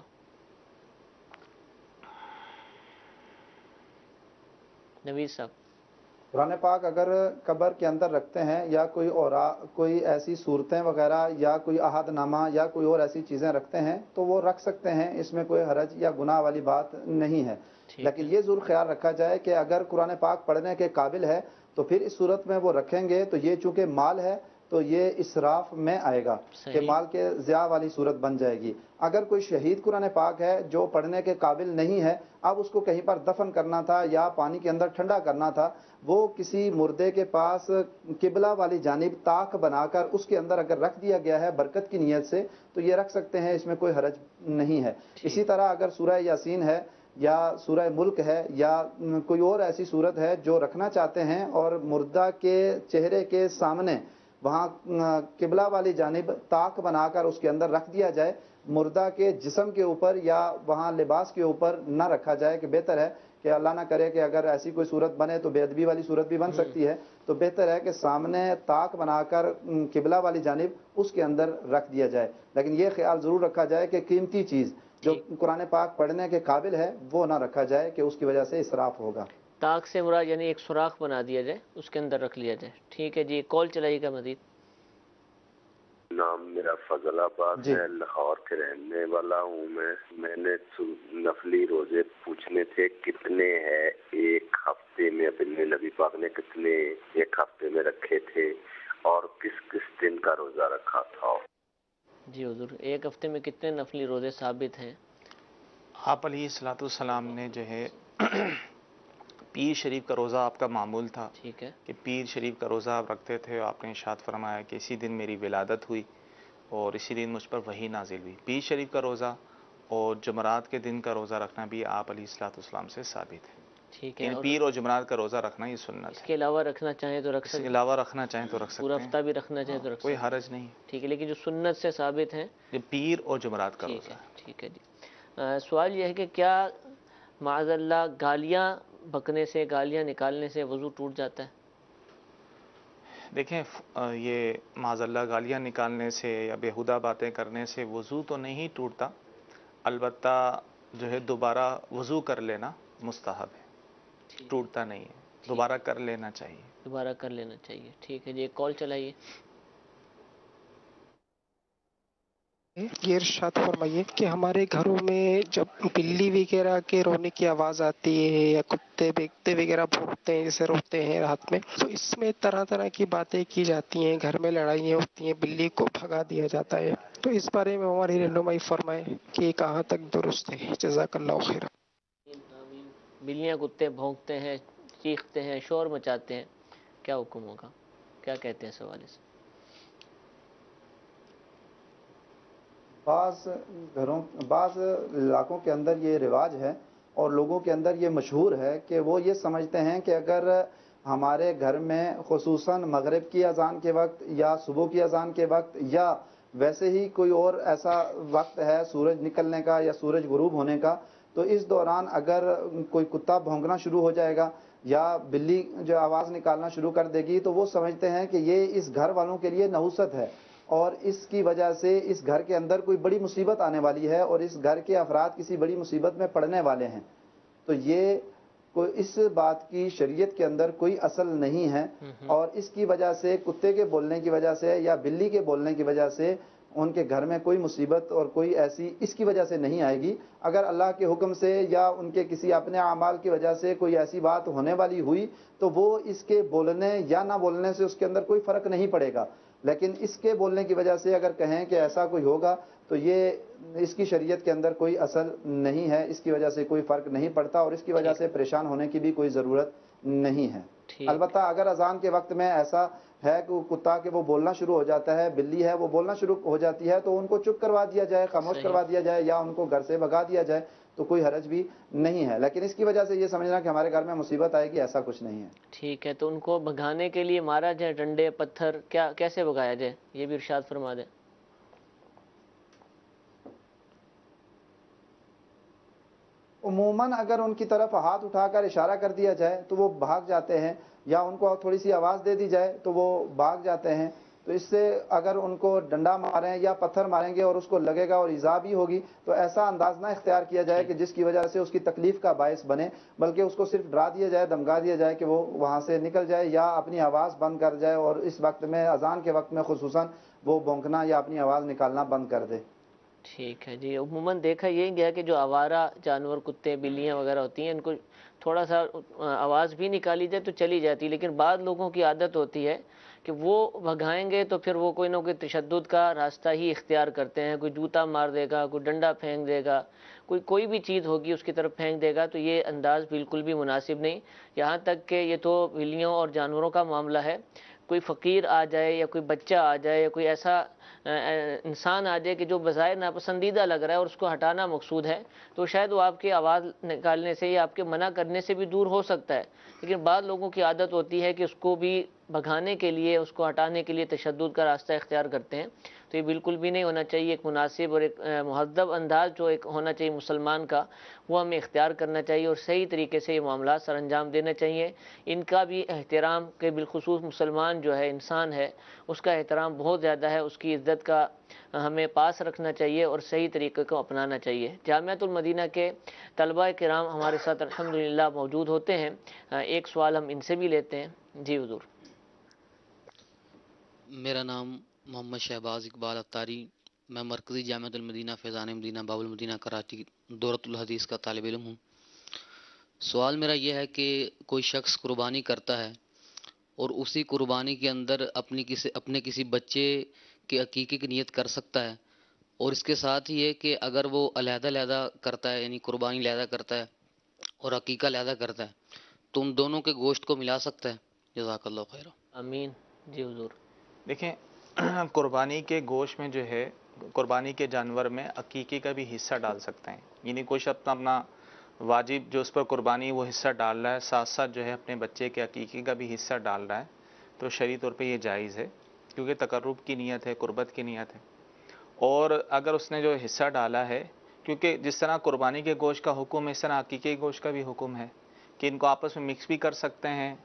نوید صاحب. قرآن پاک اگر قبر کے اندر رکھتے ہیں یا کوئی اور کوئی ایسی صورتیں وغیرہ یا کوئی عہد نامہ یا کوئی اور ایسی چیزیں رکھتے ہیں تو وہ رکھ سکتے ہیں، اس میں کوئی حرج یا گناہ والی بات نہیں ہے. لیکن یہ ضرور خیال رکھا جائے کہ اگر قرآن پاک پڑھنے کے قابل ہے تو پھر اس صورت میں وہ رکھیں گے تو یہ چونکہ مال ہے تو یہ اسراف میں آئے گا کہ مال کے ضیاع والی صورت بن جائے گی. اگر کوئی شہید قرآن پاک ہے جو پڑھنے کے قابل نہیں ہے، اب اس کو کہیں پر دفن کرنا تھا یا پانی کے اندر ٹھنڈا کرنا تھا، وہ کسی مردے کے پاس قبلہ والی جانب طاق بنا کر اس کے اندر اگر رکھ دیا گیا ہے برکت کی نیت سے تو یہ رکھ سکتے ہیں، اس میں کوئی حرج نہیں ہے. اسی طرح اگر سورہ یاسین ہے یا سورہ ملک ہے یا کوئی اور ایسی صورت ہے جو رکھنا چاہتے ہیں اور مردہ کے چہرے کے سامنے وہاں قبلہ والی جانب طاق بنا کر اس کے اندر رکھ دیا جائے، مردہ کے جسم کے اوپر یا وہاں لباس کے اوپر نہ رکھا جائے، کہ بہتر ہے کہ اللہ نہ کرے کہ اگر ایسی کوئی صورت بنے تو بے ادبی والی صورت بھی بن سکتی ہے، تو بہتر ہے کہ سامنے طاق بنا کر قبلہ والی جانب اس کے اندر رکھ دیا جائے. لیکن یہ خیال ضرور رکھا جائے کہ قیمتی چیز جو قرآن پاک پڑھنے کے قابل ہے وہ نہ رکھا جائے کہ اس کی وجہ سے اسراف ہوگا. طاق سے مراد یعنی ایک سوراخ بنا دیا جائے، اس کے اندر رکھ لیا جائے. ٹھیک ہے جی کال چلائیے گا مزید. نام میرا فضل آباد ہے، لاہور کے رہنے والا ہوں میں. میں نے نفلی روزے پوچھنے تھے کتنے ہیں ایک ہفتے میں، اپنے نبی پاک نے کتنے ایک ہفتے میں رکھے تھے اور کس کس دن کا روزہ رکھا تھا؟ جی حضور ایک ہفتے میں کتنے نفلی روزے ثابت ہیں؟ آپ علیہ الصلوۃ والسلام نے جو ہے پیر شریف کا روزہ آپ کا معمول تھا، ٹھیک ہے، کہ پیر شریف کا روزہ آپ رکھتے تھے، اور آپ نے ارشاد فرمایا کہ اسی دن میری ولادت ہوئی اور اسی دن مجھ پر وحی نازل ہوئی. پیر شریف کا روزہ اور جمعرات کے دن کا روزہ رکھنا بھی آپ علیہ الصلوۃ والسلام سے ثابت ہے. ٹھیک ہے، یعنی پیر اور جمعرات کا روزہ رکھنا یہ سنت ہے. اس کے علاوہ رکھنا چاہیں تو رکھ اس سکتے کے ہیں، علاوہ رکھنا چاہیں تو رکھ سکتے ہیں، پورا ہفتہ بھی رکھنا چاہیں تو رکھ سکتے ہیں، کوئی حرج نہیں. ٹھیک ہے، لیکن جو سنت سے ثابت ہیں یہ پیر اور جمعرات کا ٹھیک روزہ ہے. ہے. ٹھیک ہے جی. سوال یہ ہے کہ کیا معاذ اللہ گالیاں بکنے سے، گالیاں نکالنے سے وضو ٹوٹ جاتا ہے؟ دیکھیں یہ معاذ اللہ گالیاں نکالنے سے یا بیہودہ باتیں کرنے سے وضو تو نہیں ٹوٹتا، البتہ جو ہے دوبارہ وضو کر لینا مستحب ہے، ٹوٹتا نہیں ہے، دوبارہ کر لینا چاہیے، دوبارہ کر لینا چاہیے۔ ٹھیک ہے جی، ایک کال چلائیے۔ یہ ارشاد فرمائیے کہ ہمارے گھروں میں جب بلی وغیرہ کے رونے کی آواز آتی ہے یا کتے بیکتے وغیرہ بھونکتے ہیں جیسے روتے ہیں رات میں، تو اس میں طرح طرح کی باتیں کی جاتی ہیں، گھر میں لڑائیاں ہوتی ہیں، بلی کو بھگا دیا جاتا ہے، تو اس بارے میں ہماری رہنمائی فرمائیں کہ کہاں تک درست ہے؟ جزاک اللہ خیر۔ بلیاں کتے بھونکتے ہیں، چیختے ہیں، شور مچاتے ہیں، کیا حکم ہوگا؟ کیا کہتے ہیں اس حوالے سے؟ بعض گھروں بعض علاقوں کے اندر یہ رواج ہے اور لوگوں کے اندر یہ مشہور ہے کہ وہ یہ سمجھتے ہیں کہ اگر ہمارے گھر میں خصوصاً مغرب کی اذان کے وقت یا صبح کی اذان کے وقت یا ویسے ہی کوئی اور ایسا وقت ہے سورج نکلنے کا یا سورج غروب ہونے کا، تو اس دوران اگر کوئی کتا بھونکنا شروع ہو جائے گا یا بلی جو آواز نکالنا شروع کر دے گی، تو وہ سمجھتے ہیں کہ یہ اس گھر والوں کے لیے نحوست ہے اور اس کی وجہ سے اس گھر کے اندر کوئی بڑی مصیبت آنے والی ہے اور اس گھر کے افراد کسی بڑی مصیبت میں پڑنے والے ہیں۔ تو یہ کوئی اس بات کی شریعت کے اندر کوئی اصل نہیں ہے، اور اس کی وجہ سے کتے کے بولنے کی وجہ سے یا بلی کے بولنے کی وجہ سے ان کے گھر میں کوئی مصیبت اور کوئی ایسی اس کی وجہ سے نہیں آئے گی۔ اگر اللہ کے حکم سے یا ان کے کسی اپنے اعمال کی وجہ سے کوئی ایسی بات ہونے والی ہوئی تو وہ اس کے بولنے یا نہ بولنے سے اس کے اندر کوئی فرق نہیں پڑے گا، لیکن اس کے بولنے کی وجہ سے اگر کہیں کہ ایسا کوئی ہوگا تو یہ اس کی شریعت کے اندر کوئی اصل نہیں ہے، اس کی وجہ سے کوئی فرق نہیں پڑتا اور اس کی وجہ سے پریشان ہونے کی بھی کوئی ضرورت نہیں ہے۔ البتہ اگر اذان کے وقت میں ایسا ہے کہ کتا کہ وہ بولنا شروع ہو جاتا ہے، بلی ہے وہ بولنا شروع ہو جاتی ہے، تو ان کو چپ کروا دیا جائے، خاموش کروا دیا جائے یا ان کو گھر سے بھگا دیا جائے تو کوئی حرج بھی نہیں ہے، لیکن اس کی وجہ سے یہ سمجھنا کہ ہمارے گھر میں مصیبت آئے گی، ایسا کچھ نہیں ہے۔ ٹھیک ہے، تو ان کو بھگانے کے لیے مارا جائے ڈنڈے پتھر، کیا کیسے بھگایا جائے، یہ بھی ارشاد فرما دیں۔ عموماً اگر ان کی طرف ہاتھ اٹھا کر اشارہ کر دیا جائے تو وہ بھاگ جاتے ہیں، یا ان کو تھوڑی سی آواز دے دی جائے تو وہ بھاگ جاتے ہیں۔ تو اس سے اگر ان کو ڈنڈا ماریں یا پتھر ماریں گے اور اس کو لگے گا اور ایذا بھی ہوگی تو ایسا انداز نہ اختیار کیا جائے کہ جس کی وجہ سے اس کی تکلیف کا باعث بنے، بلکہ اس کو صرف ڈرا دیا جائے، دمکا دیا جائے کہ وہ وہاں سے نکل جائے یا اپنی آواز بند کر جائے، اور اس وقت میں اذان کے وقت میں خصوصاً وہ بھونکنا یا اپنی آواز نکالنا بند کر دے۔ ٹھیک ہے جی، عموماً دیکھا یہی گیا کہ جو آوارہ جانور کتے بلیاں وغیرہ ہوتی ہیں ان کو تھوڑا سا آواز بھی نکالی جائے تو چلی جاتی، لیکن بعض لوگوں کی عادت ہوتی ہے کہ وہ بھگائیں گے تو پھر وہ کوئی نہ کوئی تشدد کا راستہ ہی اختیار کرتے ہیں، کوئی جوتا مار دے گا، کوئی ڈنڈا پھینک دے گا، کوئی کوئی بھی چیز ہوگی اس کی طرف پھینک دے گا، تو یہ انداز بالکل بھی مناسب نہیں۔ یہاں تک کہ یہ تو بلیوں اور جانوروں کا معاملہ ہے، کوئی فقیر آ جائے یا کوئی بچہ آ جائے یا کوئی ایسا انسان آ جائے کہ جو بظاہر ناپسندیدہ لگ رہا ہے اور اس کو ہٹانا مقصود ہے، تو شاید وہ آپ کی آواز نکالنے سے یا آپ کے منع کرنے سے بھی دور ہو سکتا ہے، لیکن بعض لوگوں کی عادت ہوتی ہے کہ اس کو بھی بھگانے کے لیے، اس کو ہٹانے کے لیے تشدد کا راستہ اختیار کرتے ہیں، تو یہ بالکل بھی نہیں ہونا چاہیے۔ ایک مناسب اور ایک مہذب انداز جو ایک ہونا چاہیے مسلمان کا، وہ ہمیں اختیار کرنا چاہیے اور صحیح طریقے سے یہ معاملات سر انجام دینا چاہیے۔ ان کا بھی احترام، کہ بالخصوص مسلمان جو ہے انسان ہے اس کا احترام بہت زیادہ ہے، اس کی عزت کا ہمیں پاس رکھنا چاہیے اور صحیح طریقے کو اپنانا چاہیے۔ جامعۃ المدینہ کے طلباء کرام ہمارے ساتھ الحمدللہ موجود ہوتے ہیں، ایک سوال ہم ان سے بھی لیتے ہیں۔ جی حضور۔ میرا نام محمد شہباز اقبال اتاری، میں مرکزی جامعۃ المدینہ فیضان مدینہ باب المدینہ کراچی دورۃ الحدیث کا طالب علم ہوں۔ سوال میرا یہ ہے کہ کوئی شخص قربانی کرتا ہے اور اسی قربانی کے اندر اپنی کسی اپنے کسی بچے کی عقیقے کی نیت کر سکتا ہے، اور اس کے ساتھ یہ کہ اگر وہ علیحدہ علیحدہ کرتا ہے، یعنی قربانی علیحدہ کرتا ہے اور عقیقہ علیحدہ کرتا ہے، تو ان دونوں کے گوشت کو ملا سکتا ہے؟ جزاک اللہ خیر۔ آمین۔ جی حضور۔ دیکھیں قربانی کے گوشت میں جو ہے، قربانی کے جانور میں عقیقے کا بھی حصہ ڈال سکتے ہیں، یعنی کوئی شخص اپنا واجب جو اس پر قربانی وہ حصہ ڈال رہا ہے، ساتھ ساتھ جو ہے اپنے بچے کے عقیقے کا بھی حصہ ڈال رہا ہے، تو شرعی طور پہ یہ جائز ہے، کیونکہ تقرب کی نیت ہے، قربت کی نیت ہے۔ اور اگر اس نے جو حصہ ڈالا ہے کیونکہ جس طرح قربانی کے گوشت کا حکم ہے اس طرح عقیقے کے گوشت کا بھی حکم ہے کہ ان کو آپس میں مکس بھی کر سکتے ہیں.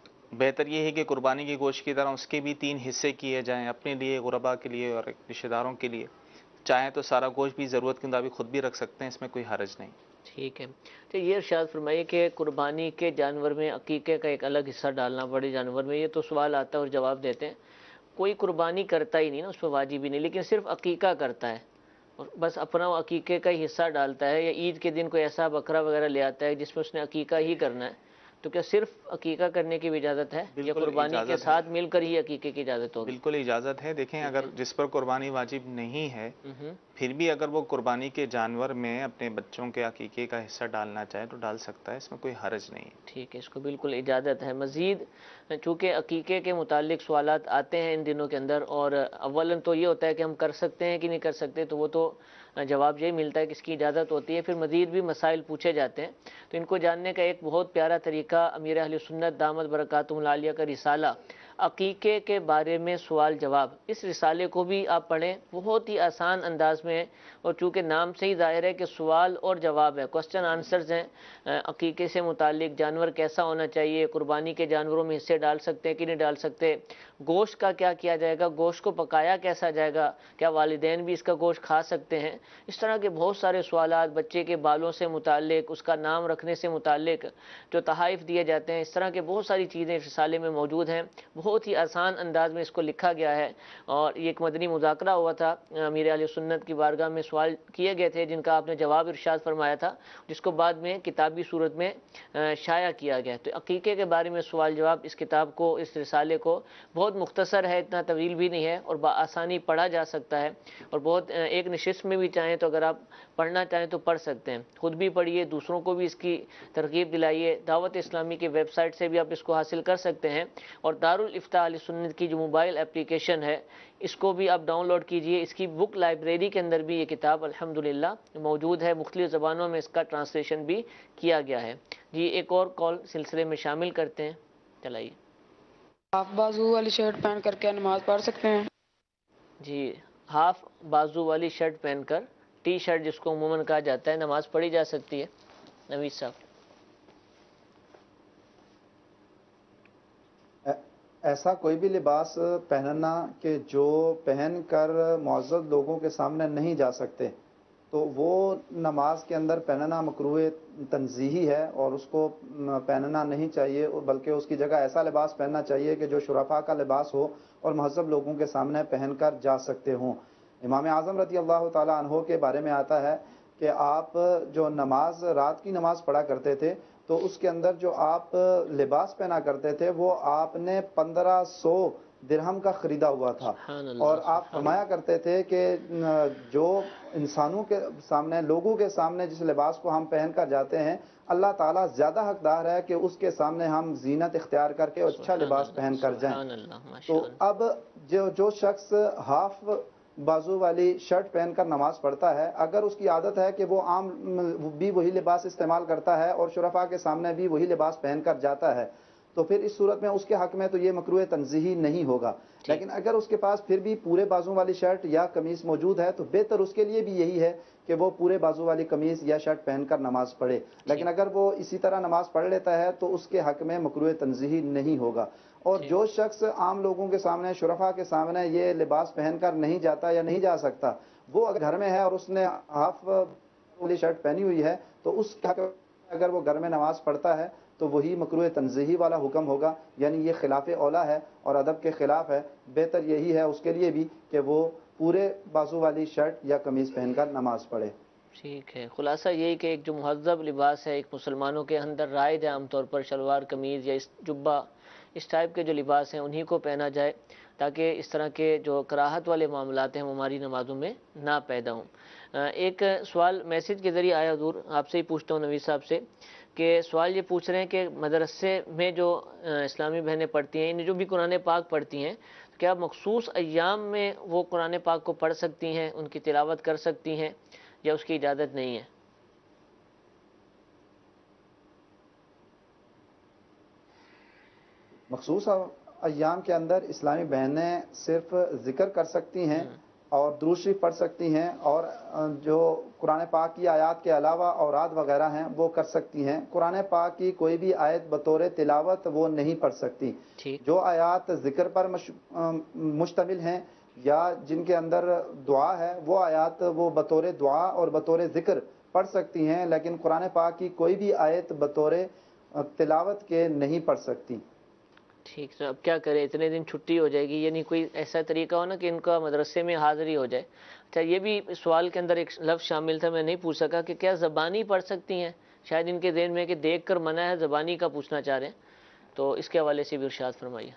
بہتر یہ ہے کہ قربانی کے گوشت کی طرح اس کے بھی تین حصے کیے جائیں، اپنے لیے، غربا کے لیے اور رشتہ داروں کے لیے. چاہیں تو سارا گوشت بھی ضرورت کے مطابق خود بھی رکھ سکتے ہیں، اس میں کوئی حرج نہیں. ٹھیک ہے. تو یہ ارشاد فرمائیے کہ قربانی کے جانور میں عقیقے کا ایک الگ حصہ ڈالنا بڑے جانور میں، یہ تو سوال آتا ہے اور جواب دیتے ہیں کوئی قربانی کرتا ہی نہیں نا، اس پہ واجب ہی نہیں، لیکن صرف عقیقہ کرتا ہے اور بس اپنا عقیقے کا ہی حصہ ڈالتا ہے، یا عید کے دن کوئی ایسا بکرا وغیرہ لے آتا ہے جس میں اس نے عقیقہ ہی کرنا ہے، تو کیا صرف عقیقہ کرنے کی بھی اجازت ہے یا قربانی کے ساتھ مل کر ہی عقیقے کی اجازت ہوگی؟ بالکل اجازت ہے. دیکھیں اگر جس پر قربانی واجب نہیں ہے پھر بھی اگر وہ قربانی کے جانور میں اپنے بچوں کے عقیقے کا حصہ ڈالنا چاہے تو ڈال سکتا ہے، اس میں کوئی حرج نہیں ہے. ٹھیک ہے، اس کو بالکل اجازت ہے. مزید چونکہ عقیقے کے متعلق سوالات آتے ہیں ان دنوں کے اندر، اور اولاً تو یہ ہوتا ہے کہ ہم کر سکتے ہیں کہ نہیں کر سکتے، تو وہ تو جواب یہی ملتا ہے کہ اس کی اجازت ہوتی ہے. پھر مزید بھی مسائل پوچھے جاتے ہیں، تو ان کو جاننے کا ایک بہت پیارا طریقہ امیر اہل سنت دامت برکاتہم العالیہ کا رسالہ عقیقے کے بارے میں سوال جواب، اس رسالے کو بھی آپ پڑھیں، بہت ہی آسان انداز میں ہے، اور چونکہ نام سے ہی ظاہر ہے کہ سوال اور جواب ہے، کوسچن آنسرز ہیں. عقیقے سے متعلق جانور کیسا ہونا چاہیے، قربانی کے جانوروں میں حصے ڈال سکتے ہیں کہ نہیں ڈال سکتے، گوشت کا کیا کیا جائے گا، گوشت کو پکایا کیسا جائے گا، کیا والدین بھی اس کا گوشت کھا سکتے ہیں، اس طرح کے بہت سارے سوالات، بچے کے بالوں سے متعلق، اس کا نام رکھنے سے متعلق جو تحائف دیے جاتے ہیں، اس طرح کے بہت ساری چیزیں اس رسالے میں موجود ہیں. بہت ہی آسان انداز میں اس کو لکھا گیا ہے، اور یہ ایک مدنی مذاکرہ ہوا تھا، امیر اہل سنت کی بارگاہ میں سوال کیے گئے تھے جن کا آپ نے جواب ارشاد فرمایا تھا، جس کو بعد میں کتابی صورت میں شائع کیا گیا. تو عقیقے کے بارے میں سوال جواب اس کتاب کو، اس رسالے کو بہت مختصر ہے، اتنا طویل بھی نہیں ہے، اور بآسانی پڑھا جا سکتا ہے، اور بہت ایک نشست میں بھی چاہیں تو اگر آپ پڑھنا چاہیں تو پڑھ سکتے ہیں. خود بھی پڑھیے، دوسروں کو بھی اس کی ترغیب دلائیے. دعوت اسلامی کی ویب سائٹ سے بھی آپ اس کو حاصل کر سکتے ہیں، اور دارالفتاح اہل سنت کی جو موبائل اپلیکیشن ہے اس کو بھی آپ ڈاؤن لوڈ کیجئے. اس کی بک لائبریری کے اندر بھی یہ کتاب الحمدللہ موجود ہے، مختلف زبانوں میں اس کا ٹرانسلیشن بھی کیا گیا ہے. جی ایک اور کال سلسلے میں شامل کرتے ہیں، چلائیے. ہاف بازو والی شرٹ پہن کر کے نماز پڑھ سکتے ہیں؟ جی ہاف بازو والی شرٹ پہن کر، ٹی شرٹ جس کو عموماً کہا جاتا ہے، نماز پڑھی جا سکتی ہے. نوید صاحب. ایسا کوئی بھی لباس پہننا کہ جو پہن کر معزز لوگوں کے سامنے نہیں جا سکتے، تو وہ نماز کے اندر پہننا مکروہ تنزیہی ہے، اور اس کو پہننا نہیں چاہیے، بلکہ اس کی جگہ ایسا لباس پہننا چاہیے کہ جو شرفاء کا لباس ہو اور مہذب لوگوں کے سامنے پہن کر جا سکتے ہوں. امام اعظم رضی اللہ تعالیٰ عنہ کے بارے میں آتا ہے کہ آپ جو نماز رات کی نماز پڑھا کرتے تھے تو اس کے اندر جو آپ لباس پہنا کرتے تھے وہ آپ نے پندرہ سو درہم کا خریدا ہوا تھا، اور آپ فرمایا کرتے تھے کہ جو انسانوں کے سامنے، لوگوں کے سامنے جس لباس کو ہم پہن کر جاتے ہیں، اللہ تعالیٰ زیادہ حقدار ہے کہ اس کے سامنے ہم زینت اختیار کر کے اچھا لباس پہن کر جائیں. تو اب جو جو شخص ہاف بازو والی شرٹ پہن کر نماز پڑھتا ہے، اگر اس کی عادت ہے کہ وہ عام بھی وہی لباس استعمال کرتا ہے اور شرفاء کے سامنے بھی وہی لباس پہن کر جاتا ہے، تو پھر اس صورت میں اس کے حق میں تو یہ مکروہ تنزیہی نہیں ہوگا. لیکن اگر اس کے پاس پھر بھی پورے بازو والی شرٹ یا قمیص موجود ہے تو بہتر اس کے لیے بھی یہی ہے کہ وہ پورے بازو والی قمیص یا شرٹ پہن کر نماز پڑھے. لیکن اگر وہ اسی طرح نماز پڑھ لیتا ہے تو اس کے حق میں مکروہ تنزیہی نہیں ہوگا. اور جو شخص عام لوگوں کے سامنے، شرفاء کے سامنے یہ لباس پہن کر نہیں جاتا یا نہیں جا سکتا، وہ اگر گھر میں ہے اور اس نے ہاف والی شرٹ پہنی ہوئی ہے تو اس کے حق میں اگر وہ گھر میں نماز پڑھتا ہے تو وہی مکروہ تنزیہی والا حکم ہوگا. یعنی یہ خلاف اولا ہے اور ادب کے خلاف ہے. بہتر یہی ہے اس کے لیے بھی کہ وہ پورے بازو والی شرٹ یا قمیض پہن کر نماز پڑھے. ٹھیک ہے، خلاصہ یہی کہ ایک جو مہذب لباس ہے ایک مسلمانوں کے اندر رائج ہے، عام طور پر شلوار قمیض یا اس جبہ، اس ٹائپ کے جو لباس ہیں انہی کو پہنا جائے، تاکہ اس طرح کے جو کراہت والے معاملات ہیں وہ ہماری نمازوں میں نہ پیدا ہوں. ایک سوال میسج کے ذریعے آیا حضور، آپ سے ہی پوچھتا ہوں نوید صاحب سے، کہ سوال یہ پوچھ رہے ہیں کہ مدرسے میں جو اسلامی بہنیں پڑھتی ہیں، جو بھی قرآن پاک پڑھتی ہیں، کیا مخصوص ایام میں وہ قرآن پاک کو پڑھ سکتی ہیں، ان کی تلاوت کر سکتی ہیں، یا اس کی اجازت نہیں ہے؟ مخصوص ایام کے اندر اسلامی بہنیں صرف ذکر کر سکتی ہیں، اور درود شریف پڑھ سکتی ہیں، اور جو قرآن پاک کی آیات کے علاوہ اوراد وغیرہ ہیں وہ کر سکتی ہیں۔ قرآن پاک کی کوئی بھی آیت بطور تلاوت وہ نہیں پڑھ سکتی۔ جو آیات ذکر پر مشتمل ہیں یا جن کے اندر دعا ہے وہ آیات وہ بطور دعا اور بطور ذکر پڑھ سکتی ہیں، لیکن قرآن پاک کی کوئی بھی آیت بطور تلاوت کے نہیں پڑھ سکتی۔ ٹھیک ہے، اب کیا کریں، اتنے دن چھٹی ہو جائے گی، یعنی کوئی ایسا طریقہ ہو نا کہ ان کا مدرسے میں حاضری ہو جائے۔ اچھا، یہ بھی سوال کے اندر ایک لفظ شامل تھا، میں نہیں پوچھ سکا کہ کیا زبانی پڑھ سکتی ہیں؟ شاید ان کے ذہن میں کہ دیکھ کر منع ہے، زبانی کا پوچھنا چاہ رہے ہیں، تو اس کے حوالے سے بھی ارشاد فرمائیے۔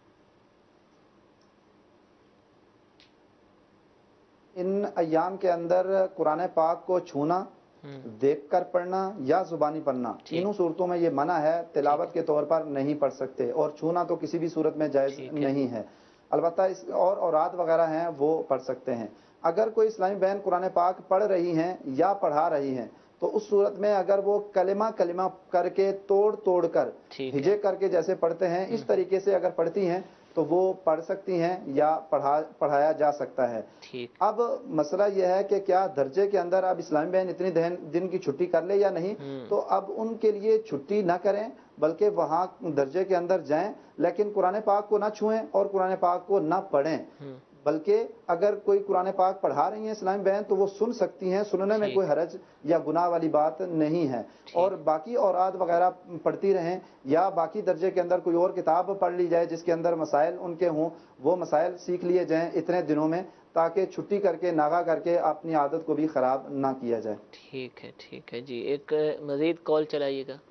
ان ایام کے اندر قرآن پاک کو چھونا، دیکھ کر پڑھنا یا زبانی پڑھنا، تینوں صورتوں میں یہ منع ہے، تلاوت کے طور پر نہیں پڑھ سکتے، اور چھونا تو کسی بھی صورت میں جائز نہیں ہے۔ البتہ اس اور اوراد وغیرہ ہیں وہ پڑھ سکتے ہیں۔ اگر کوئی اسلامی بہن قرآن پاک پڑھ رہی ہیں یا پڑھا رہی ہیں تو اس صورت میں اگر وہ کلمہ کلمہ کر کے توڑ توڑ کر ہجے کر کے جیسے پڑھتے ہیں اس طریقے سے اگر پڑھتی ہیں تو وہ پڑھ سکتی ہیں یا پڑھا پڑھایا جا سکتا ہے۔ اب مسئلہ یہ ہے کہ کیا درجے کے اندر اب اسلامی بہن اتنی دن کی چھٹی کر لے یا نہیں، تو اب ان کے لیے چھٹی نہ کریں بلکہ وہاں درجے کے اندر جائیں، لیکن قرآن پاک کو نہ چھوئیں اور قرآن پاک کو نہ پڑھیں، بلکہ اگر کوئی قرآن پاک پڑھا رہی ہیں اسلامی بہن تو وہ سن سکتی ہیں، سننے میں کوئی حرج یا گناہ والی بات نہیں ہے، اور باقی اوراد وغیرہ پڑھتی رہیں یا باقی درجے کے اندر کوئی اور کتاب پڑھ لی جائے جس کے اندر مسائل ان کے ہوں، وہ مسائل سیکھ لیے جائیں اتنے دنوں میں، تاکہ چھٹی کر کے ناغا کر کے اپنی عادت کو بھی خراب نہ کیا جائے۔ ٹھیک ہے ٹھیک ہے جی، ایک مزید کال چلائیے گا۔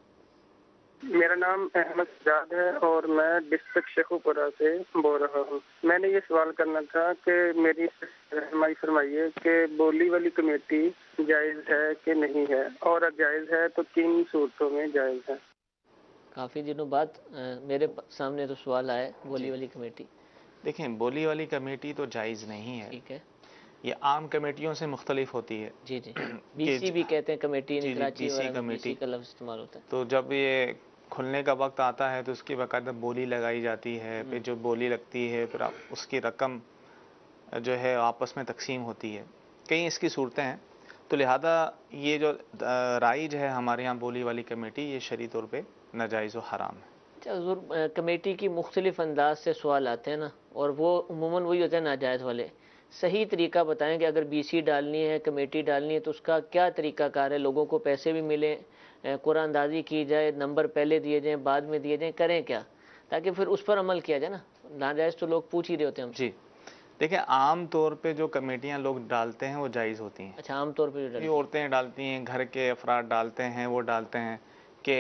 میرا نام احمد سجاد ہے اور میں ڈسٹرکٹ شیخو پورہ سے بول رہا ہوں۔ میں نے یہ سوال کرنا تھا کہ میری رہنمائی فرمائیے کہ بولی والی کمیٹی جائز ہے کہ نہیں ہے، اور اگر جائز ہے تو کن صورتوں میں جائز ہے؟ کافی دنوں بعد میرے سامنے تو سوال آیا بولی والی کمیٹی۔ دیکھیں، بولی والی کمیٹی تو جائز نہیں ہے، ٹھیک ہے، یہ عام کمیٹیوں سے مختلف ہوتی ہے۔ جی جی، بی سی بھی کہتے ہیں committee, Karachi B C committee کا لفظ استعمال ہوتا ہے۔ تو جب یہ کھلنے کا وقت آتا ہے تو اس کی باقاعدہ بولی لگائی جاتی ہے، پھر جو بولی لگتی ہے پھر اس کی رقم جو ہے آپس میں تقسیم ہوتی ہے، کئی اس کی صورتیں ہیں، تو لہذا یہ جو رائج ہے ہمارے ہاں بولی والی کمیٹی، یہ شرعی طور پہ ناجائز و حرام ہے۔ اچھا حضور، کمیٹی کی مختلف انداز سے سوال آتے ہیں نا، اور وہ عموماً وہی ہوتے ہیں ناجائز والے۔ صحیح طریقہ بتائیں کہ اگر بی سی ڈالنی ہے، کمیٹی ڈالنی ہے، تو اس کا کیا طریقہ کار ہے، لوگوں کو پیسے بھی ملیں، قرآن اندازی کی جائے، نمبر پہلے دیے جائیں بعد میں دیے جائیں، کریں کیا تاکہ پھر اس پر عمل کیا جائے نا؟ ناجائز تو لوگ پوچھ ہی رہے ہوتے ہیں ہم۔ جی دیکھیں، عام طور پہ جو کمیٹیاں لوگ ڈالتے ہیں وہ جائز ہوتی ہیں۔ اچھا، عام طور پہ جو عورتیں ڈالتی ہیں، گھر کے افراد ڈالتے ہیں، وہ ڈالتے ہیں کہ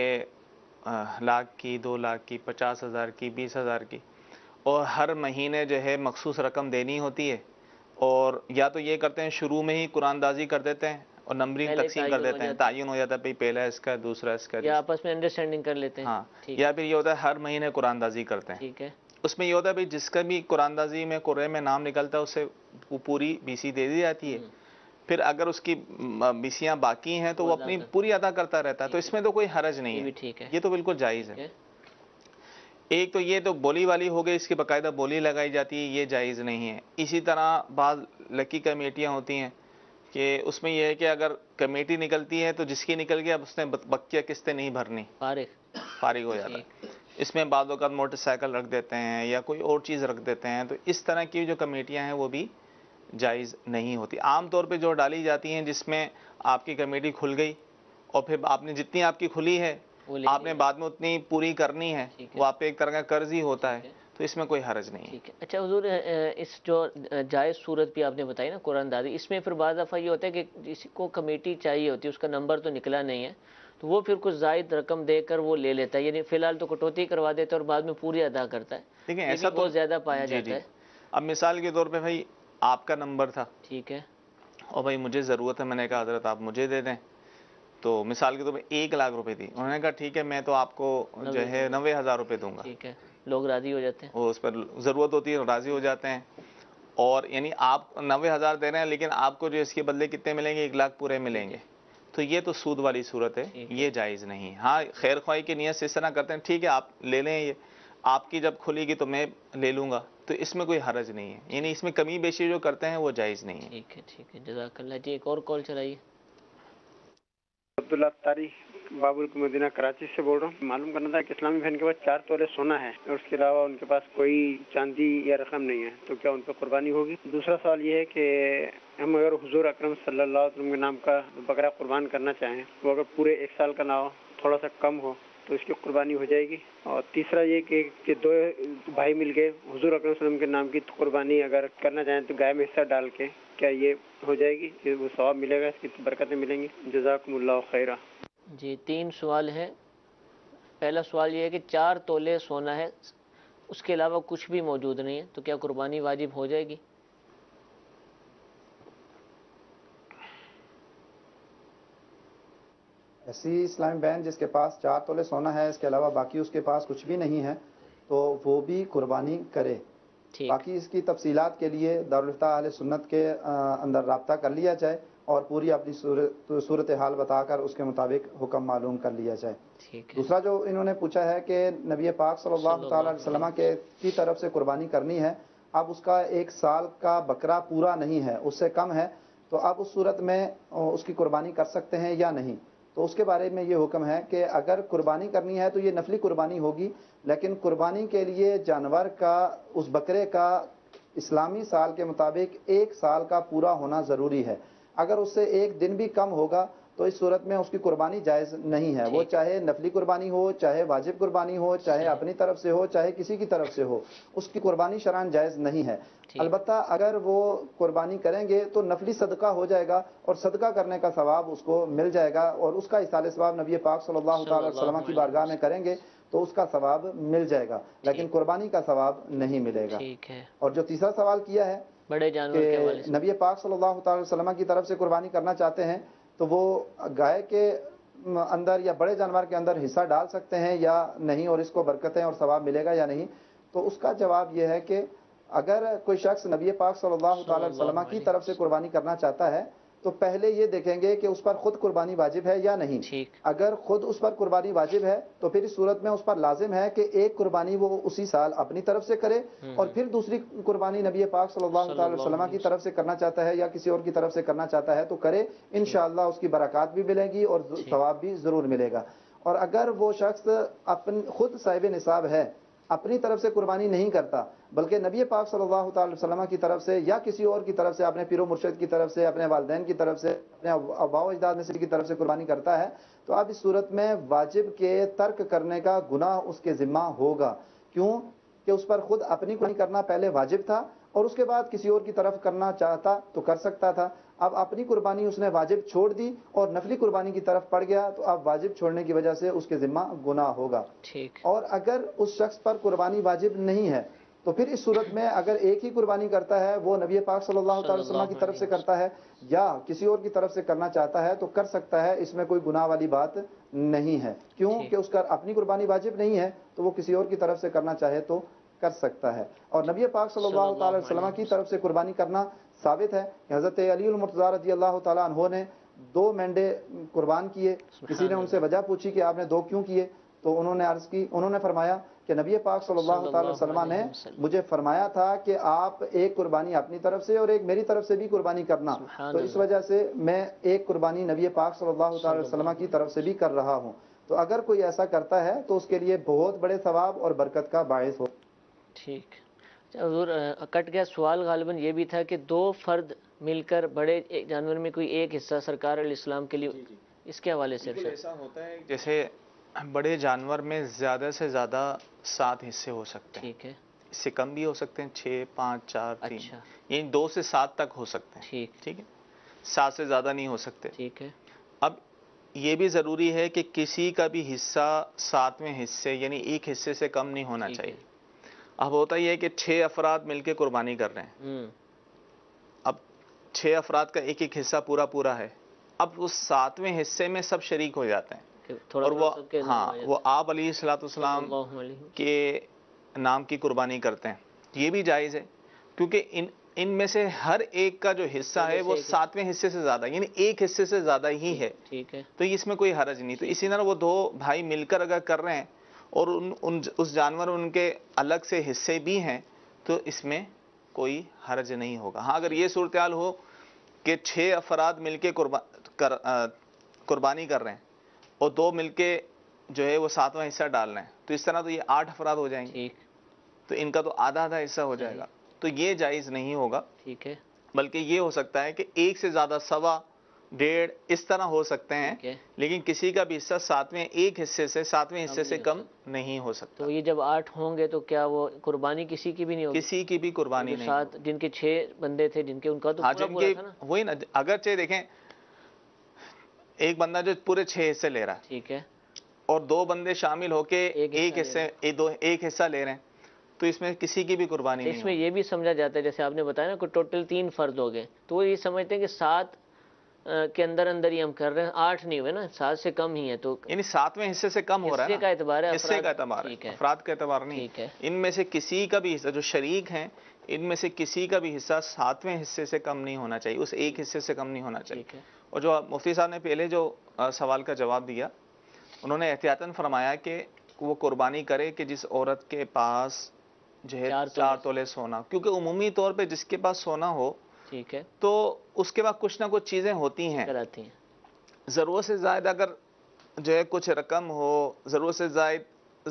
لاکھ کی، دو لاکھ کی، پچاس ہزار کی، بیس ہزار کی، اور ہر مہینے جو ہے مخصوص رقم دینی ہوتی ہے، اور یا تو یہ کرتے ہیں شروع میں ہی قرآن دازی کر دیتے ہیں اور نمبرنگ تقسیم کر دیتے ہیں، تعین ہو جاتا ہے بھائی پہلا اس کا، دوسرا اس کا، یا آپس میں انڈرسٹینڈنگ کر لیتے ہیں، ہاں، یا پھر یہ ہوتا ہے ہر مہینے قرآن دازی کرتے ہیں۔ ٹھیک ہے، اس میں یہ ہوتا ہے بھائی جس کا بھی قرآن دازی میں قرعے میں نام نکلتا ہے اسے وہ پوری بی سی دے دی جاتی ہے، پھر اگر اس کی بیسیاں باقی ہیں تو وہ اپنی پوری ادا کرتا رہتا ہے، تو اس میں تو کوئی حرج نہیں ہے، یہ تو بالکل جائز ہے۔ ایک تو یہ تو بولی والی ہو گئی، اس کی باقاعدہ بولی لگائی جاتی ہے، یہ جائز نہیں ہے۔ اسی طرح بعض لکی کمیٹیاں ہوتی ہیں کہ اس میں یہ ہے کہ اگر کمیٹی نکلتی ہے تو جس کی نکل گیا اب اس نے بقیہ قسطیں نہیں بھرنی، فارغ فارغ ہو جاتا ہے۔ اس میں بعض اوقات موٹر سائیکل رکھ دیتے ہیں یا کوئی اور چیز رکھ دیتے ہیں، تو اس طرح کی جو کمیٹیاں ہیں وہ بھی جائز نہیں ہوتی۔ عام طور پہ جو ڈالی جاتی ہیں جس میں آپ کی کمیٹی کھل گئی اور پھر آپ نے جتنی آپ کی کھلی ہے آپ نے بعد میں اتنی پوری کرنی ہے، وہ آپ پہ ایک طرح کا قرض ہی ہوتا ہے، تو اس میں کوئی حرج نہیں ہے۔ اچھا حضور، اس جو جائز صورت بھی آپ نے بتائی نا قرآن دازی، اس میں پھر بعض دفعہ یہ ہوتا ہے کہ جس کو کمیٹی چاہیے ہوتی ہے اس کا نمبر تو نکلا نہیں ہے، تو وہ پھر کچھ زائد رقم دے کر وہ لے لیتا ہے، یعنی فی الحال تو کٹوتی کروا دیتا ہے اور بعد میں پوری ادا کرتا ہے۔ دیکھیں ایسا بہت زیادہ پایا جاتا ہے۔ اب مثال کے طور پہ بھائی آپ کا نمبر تھا، ٹھیک ہے، اور بھائی مجھے ضرورت ہے، میں نے کہا حضرت آپ مجھے دے دیں، تو مثال کے طور پہ ایک لاکھ روپے تھی، انہوں نے کہا ٹھیک ہے میں تو آپ کو جو ہے نوے ہزار روپے دوں گا، ٹھیک ہے، لوگ راضی ہو جاتے ہیں، وہ اس پر ضرورت ہوتی ہے راضی ہو جاتے ہیں، اور یعنی آپ نوے ہزار دے رہے ہیں لیکن آپ کو جو اس کے بدلے کتنے ملیں گے، ایک لاکھ پورے ملیں گے، تو یہ تو سود والی صورت ہے، یہ جائز نہیں۔ ہاں خیر خواہی کی نیت سے اس طرح کرتے ہیں، ٹھیک ہے آپ لے لیں، یہ آپ کی جب کھلے گی تو میں لے لوں گا، تو اس میں کوئی حرج نہیں ہے، یعنی اس میں کمی بیشی جو کرتے ہیں وہ جائز نہیں ہے۔ ٹھیک ہے ٹھیک ہے، جزاک اللہ جی۔ ایک اور کال چلائیے۔ عبداللہ تاری بابل کو مدینہ کراچی سے بول رہا ہوں۔ معلوم کرنا تھا کہ اسلامی بہن کے پاس چار تولے سونا ہے اور اس کے علاوہ ان کے پاس کوئی چاندی یا رقم نہیں ہے، تو کیا ان پہ قربانی ہوگی؟ دوسرا سوال یہ ہے کہ ہم اگر حضور اکرم صلی اللہ علیہ وسلم کے نام کا بکرا قربان کرنا چاہیں، وہ اگر پورے ایک سال کا نہ ہو، تھوڑا سا کم ہو، تو اس کی قربانی ہو جائے گی؟ اور تیسرا یہ کہ کہ دو بھائی مل کے حضور اکرم صلی اللہ علیہ وسلم کے نام کی قربانی اگر کرنا چاہیں تو گائے میں حصہ ڈال کے کیا یہ ہو جائے گی؟ کہ وہ ثواب ملے گا، اس کی برکتیں ملیں گی؟ جزاکم اللہ خیرہ۔ جی تین سوال ہیں۔ پہلا سوال یہ ہے کہ چار تولے سونا ہے، اس کے علاوہ کچھ بھی موجود نہیں ہے، تو کیا قربانی واجب ہو جائے گی؟ ایسی اسلامی بہن جس کے پاس چار تولے سونا ہے، اس کے علاوہ باقی اس کے پاس کچھ بھی نہیں ہے، تو وہ بھی قربانی کرے۔ باقی اس کی تفصیلات کے لیے دارالفتاح اہل سنت کے اندر رابطہ کر لیا جائے اور پوری اپنی صورت حال بتا کر اس کے مطابق حکم معلوم کر لیا جائے۔ دوسرا جو انہوں نے پوچھا ہے کہ نبی پاک صلی اللہ تعالی علیہ وسلم کے کی طرف سے قربانی کرنی ہے، اب اس کا ایک سال کا بکرا پورا نہیں ہے، اس سے کم ہے، تو اب اس صورت میں اس کی قربانی کر سکتے ہیں یا نہیں؟ تو اس کے بارے میں یہ حکم ہے کہ اگر قربانی کرنی ہے تو یہ نفلی قربانی ہوگی، لیکن قربانی کے لیے جانور کا، اس بکرے کا اسلامی سال کے مطابق ایک سال کا پورا ہونا ضروری ہے۔ اگر اس سے ایک دن بھی کم ہوگا تو اس صورت میں اس کی قربانی جائز نہیں ہے، وہ چاہے نفلی قربانی ہو، چاہے واجب قربانی ہو، چاہے اپنی طرف سے ہو، چاہے کسی کی طرف سے ہو، اس کی قربانی شرعاً جائز نہیں ہے۔ البتہ اگر وہ قربانی کریں گے تو نفلی صدقہ ہو جائے گا اور صدقہ کرنے کا ثواب اس کو مل جائے گا، اور اس کا ایصال ثواب نبی پاک صلی اللہ تعالی علیہ وسلم کی بارگاہ میں کریں گے تو اس کا ثواب مل جائے گا، لیکن قربانی کا ثواب نہیں ملے گا۔ اور جو تیسرا سوال کیا ہے بڑے جانور کہ کے حوالے سے نبی پاک صلی اللہ تعالی علیہ وسلم کی طرف سے قربانی کرنا چاہتے ہیں، تو وہ گائے کے اندر یا بڑے جانور کے اندر حصہ ڈال سکتے ہیں یا نہیں، اور اس کو برکتیں اور ثواب ملے گا یا نہیں؟ تو اس کا جواب یہ ہے کہ اگر کوئی شخص نبی پاک صلی اللہ تعالی علیہ وسلم کی طرف سے قربانی کرنا چاہتا ہے تو پہلے یہ دیکھیں گے کہ اس پر خود قربانی واجب ہے یا نہیں۔ اگر خود اس پر قربانی واجب ہے تو پھر اس صورت میں اس پر لازم ہے کہ ایک قربانی وہ اسی سال اپنی طرف سے کرے، اور پھر دوسری قربانی نبی پاک صلی اللہ تعالی علیہ وسلم کی طرف سے کرنا چاہتا ہے یا کسی اور کی طرف سے کرنا چاہتا ہے تو کرے، انشاءاللہ اس کی برکات بھی ملے گی اور ثواب بھی ضرور ملے گا۔ اور اگر وہ شخص اپن خود صاحب نصاب ہے، اپنی طرف سے قربانی نہیں کرتا بلکہ نبی پاک صلی اللہ تعالی وسلم کی طرف سے یا کسی اور کی طرف سے، اپنے پیر و مرشد کی طرف سے، اپنے والدین کی طرف سے، اپنے آباء و اجداد میں سے کی طرف سے قربانی کرتا ہے، تو اب اس صورت میں واجب کے ترک کرنے کا گناہ اس کے ذمہ ہوگا۔ کیوں کہ اس پر خود اپنی قربانی کرنا پہلے واجب تھا اور اس کے بعد کسی اور کی طرف کرنا چاہتا تو کر سکتا تھا، اب اپنی قربانی اس نے واجب چھوڑ دی اور نفلی قربانی کی طرف پڑ گیا، تو اب واجب چھوڑنے کی وجہ سے اس کے ذمہ گناہ ہوگا۔ اور اگر اس شخص پر قربانی واجب نہیں ہے تو پھر اس صورت میں اگر ایک ہی قربانی کرتا ہے، وہ نبی پاک صلی اللہ تعالی وسلم کی طرف سے کرتا ہے یا کسی اور کی طرف سے کرنا چاہتا ہے تو کر سکتا ہے، اس میں کوئی گناہ والی بات نہیں ہے۔ کیوں کہ اس کا اپنی قربانی واجب نہیں ہے تو وہ کسی اور کی طرف سے کرنا چاہے تو کر سکتا ہے۔ اور نبی پاک صلی اللہ تعالی وسلم کی طرف سے قربانی کرنا ثابت ہے کہ حضرت علی المرتضیٰ رضی اللہ تعالیٰ عنہ نے دو مینڈے قربان کیے۔ کسی نے ان سے وجہ پوچھی کہ آپ نے دو کیوں کیے، تو انہوں نے عرض کی، انہوں نے فرمایا کہ نبی پاک صلی اللہ تعالی وسلم نے مجھے فرمایا تھا کہ آپ ایک قربانی اپنی طرف سے اور ایک میری طرف سے بھی قربانی کرنا، تو اس وجہ سے میں ایک قربانی نبی پاک صلی اللہ تعالی وسلم کی طرف سے بھی کر رہا ہوں۔ تو اگر کوئی ایسا کرتا ہے تو اس کے لیے بہت بڑے ثواب اور برکت کا باعث ہو۔ ٹھیک حضور، کٹ گیا سوال غالباً یہ بھی تھا کہ دو فرد مل کر بڑے جانور میں کوئی ایک حصہ سرکار علیہ السلام کے لیے، اس کے حوالے سے ایسا ہوتا ہے جیسے بڑے جانور میں زیادہ سے زیادہ سات حصے ہو سکتے ہیں، ٹھیک ہے، اس سے کم بھی ہو سکتے ہیں، چھ، پانچ، چار، تین، یعنی دو سے سات تک ہو سکتے ہیں، ٹھیک ہے، سات سے زیادہ نہیں ہو سکتے، ٹھیک ہے۔ اب یہ بھی ضروری ہے کہ کسی کا بھی حصہ ساتویں حصے یعنی ایک حصے سے کم نہیں ہونا چاہیے۔ اب ہوتا یہ ہے کہ چھ افراد مل کے قربانی کر رہے ہیں، اب چھ افراد کا ایک ایک حصہ پورا پورا ہے، اب اس ساتویں حصے میں سب شریک ہو جاتے ہیں اور وہ ہاں وہ آپ علیہ الصلوۃ والسلام کے نام کی قربانی کرتے ہیں، یہ بھی جائز ہے کیونکہ ان ان میں سے ہر ایک کا جو حصہ ہے وہ ساتویں حصے سے زیادہ یعنی ایک حصے سے زیادہ ہی ہے، ٹھیک ہے، تو اس میں کوئی حرج نہیں۔ تو اسی طرح وہ دو بھائی مل کر اگر کر رہے ہیں اور ان, ان اس جانور ان کے الگ سے حصے بھی ہیں تو اس میں کوئی حرج نہیں ہوگا. ہاں اگر یہ صورتحال ہو کہ چھ افراد مل کے قربانی کر رہے ہیں اور دو مل کے جو ہے وہ ساتواں حصہ ڈال رہے ہیں, تو اس طرح تو یہ آٹھ افراد ہو جائیں گے, تو ان کا تو آدھا آدھا حصہ ہو جائے گا, تو یہ جائز نہیں ہوگا. ٹھیک ہے, بلکہ یہ ہو سکتا ہے کہ ایک سے زیادہ سوا ڈیڑھ اس طرح ہو سکتے ہیں, لیکن کسی کا بھی حصہ ساتویں ایک حصے سے ساتویں حصے سے کم نہیں ہو سکتا. تو یہ جب آٹھ ہوں گے تو کیا وہ قربانی کسی کی بھی نہیں ہوگی؟ کسی کی بھی قربانی نہیں. ساتھ جن کے چھ بندے تھے جن کے ان کا تو ہاں پورا جن پورا کے تھا نا. وہی نا, اگرچہ دیکھیں ایک بندہ جو پورے چھ حصے لے رہا ہے, ٹھیک ہے, اور دو بندے شامل ہو کے ایک حصے ایک حصہ لے رہے ہیں, تو اس میں کسی کی بھی قربانی نہیں. اس میں یہ بھی سمجھا جاتا ہے جیسے آپ نے بتایا نا کہ ٹوٹل تین فرد ہو گئے, تو وہ یہ سمجھتے ہیں کہ سات کے اندر اندر ہی ہم کر رہے ہیں, آٹھ نہیں ہوئے نا, سات سے کم ہی ہے, تو یعنی ساتویں حصے سے کم ہو رہا ہے, حصے کا اعتبار ہے, حصے کا اعتبار ہے, افراد کا اعتبار نہیں. ان میں سے کسی کا بھی حصہ جو شریک ہیں ان میں سے کسی کا بھی حصہ ساتویں حصے سے کم نہیں ہونا چاہیے, اس ایک حصے سے کم نہیں ہونا چاہیے. اور جو مفتی صاحب نے پہلے جو سوال کا جواب دیا, انہوں نے احتیاطاً فرمایا کہ وہ قربانی کرے کہ جس عورت کے پاس جو ہے چار تولے سونا, کیونکہ عمومی طور پہ جس کے پاس سونا ہو, ٹھیک ہے, تو اس کے بعد کچھ نہ کچھ چیزیں ہوتی ہیں, ضرورت سے زائد اگر جو ہے کچھ رقم ہو, ضرورت سے زائد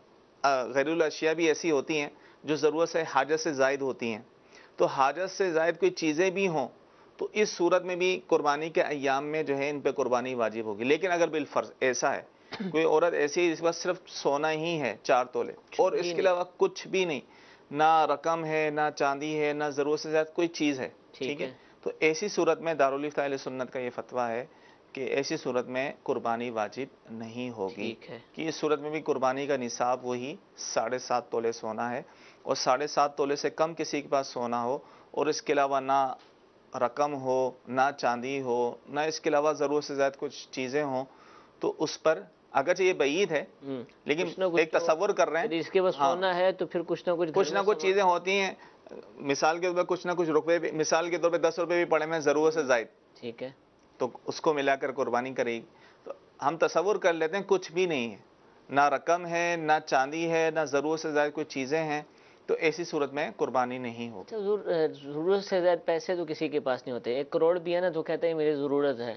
غیر الاشیاء بھی ایسی ہوتی ہیں جو ضرورت سے حاجت سے زائد ہوتی ہیں, تو حاجت سے زائد کوئی چیزیں بھی ہوں تو اس صورت میں بھی قربانی کے ایام میں جو ہے ان پہ قربانی واجب ہوگی. لیکن اگر بالفرض ایسا ہے کوئی عورت ایسی ہے جس کے پاس صرف سونا ہی ہے چار تولے اور اس کے علاوہ کچھ بھی نہیں, نہ رقم ہے نہ چاندی ہے نہ ضرورت سے زیادہ کوئی چیز ہے, ٹھیک ہے, تو ایسی صورت میں دارالفتہ اہل سنت کا یہ فتویٰ ہے کہ ایسی صورت میں قربانی واجب نہیں ہوگی, کہ اس صورت میں بھی قربانی کا نصاب وہی ساڑھے سات تولے سونا ہے, اور ساڑھے سات تولے سے کم کسی کے پاس سونا ہو اور اس کے علاوہ نہ رقم ہو نہ چاندی ہو نہ اس کے علاوہ ضرورت سے زیادہ کچھ چیزیں ہوں, تو اس پر اگرچہ یہ بعید ہے لیکن ایک تصور کر رہے ہیں اس کے پاس سونا ہے تو پھر کچھ نہ کچھ کچھ نہ کچھ چیزیں ہوتی ہیں, مثال کے طور پہ کچھ نہ کچھ روپے بھی, مثال کے طور پہ دس روپے بھی پڑے میں ضرورت سے زائد, ٹھیک ہے, تو اس کو ملا کر قربانی کرے گی. تو ہم تصور کر لیتے ہیں کچھ بھی نہیں ہے, نہ رقم ہے نہ چاندی ہے نہ ضرورت سے زائد کوئی چیزیں ہیں, تو ایسی صورت میں قربانی نہیں ہوگی. ضرورت سے زائد پیسے تو کسی کے پاس نہیں ہوتے, ایک کروڑ بھی ہے نا تو کہتے ہیں میری ضرورت ہے,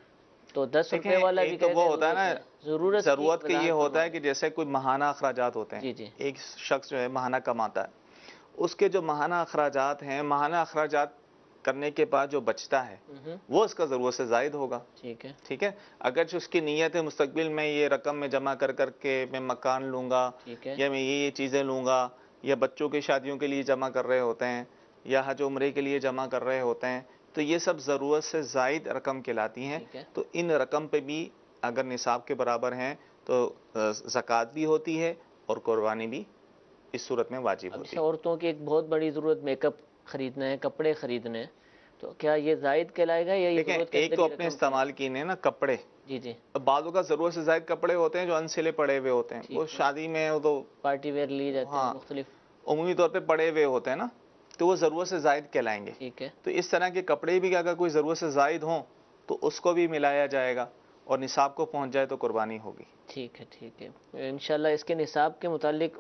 تو دس روپے والا بھی تو وہ ہوتا ہے نا ضرورت ضرورت کے یہ ہوتا ہے کہ جیسے کوئی ماہانہ اخراجات ہوتے ہیں, ایک شخص جو ہے ماہانہ کماتا ہے, اس کے جو ماہانہ اخراجات ہیں, ماہانہ اخراجات کرنے کے بعد جو بچتا ہے وہ اس کا ضرورت سے زائد ہوگا, ٹھیک ہے, ٹھیک ہے, اگرچہ اس کی نیت ہے مستقبل میں یہ رقم میں جمع کر کر کے میں مکان لوں گا یا میں یہ یہ چیزیں لوں گا, یا بچوں کی شادیوں کے لیے جمع کر رہے ہوتے ہیں یا حج عمرے کے لیے جمع کر رہے ہوتے ہیں, تو یہ سب ضرورت سے زائد رقم کہلاتی ہیں. تو ان رقم پہ بھی اگر نصاب کے برابر ہیں تو زکوٰۃ بھی ہوتی ہے اور قربانی بھی اس صورت میں واجب ہوتی ہے. عورتوں کی ایک بہت بڑی ضرورت میک اپ خریدنا ہے, کپڑے خریدنے ہیں, تو کیا یہ زائد کہلائے گا یا یہ ضرورت ایک تو اپنے استعمال کینے نا کپڑے, جی جی, بعضوں کا ضرورت سے زائد کپڑے ہوتے ہیں جو انسلے پڑے ہوئے ہوتے ہیں, وہ شادی میں تو پارٹی ویئر لیے جاتے ہیں, مختلف عمومی طور پہ پڑے ہوئے ہوتے ہیں نا, تو وہ ضرورت سے زائد کہلائیں گے. ٹھیک ہے, تو اس طرح کے کپڑے بھی اگر کوئی ضرورت سے زائد ہوں تو اس کو بھی ملایا جائے گا اور نصاب کو پہنچ جائے تو قربانی ہوگی. ٹھیک ہے, ٹھیک ہے, انشاءاللہ اس کے نصاب کے متعلق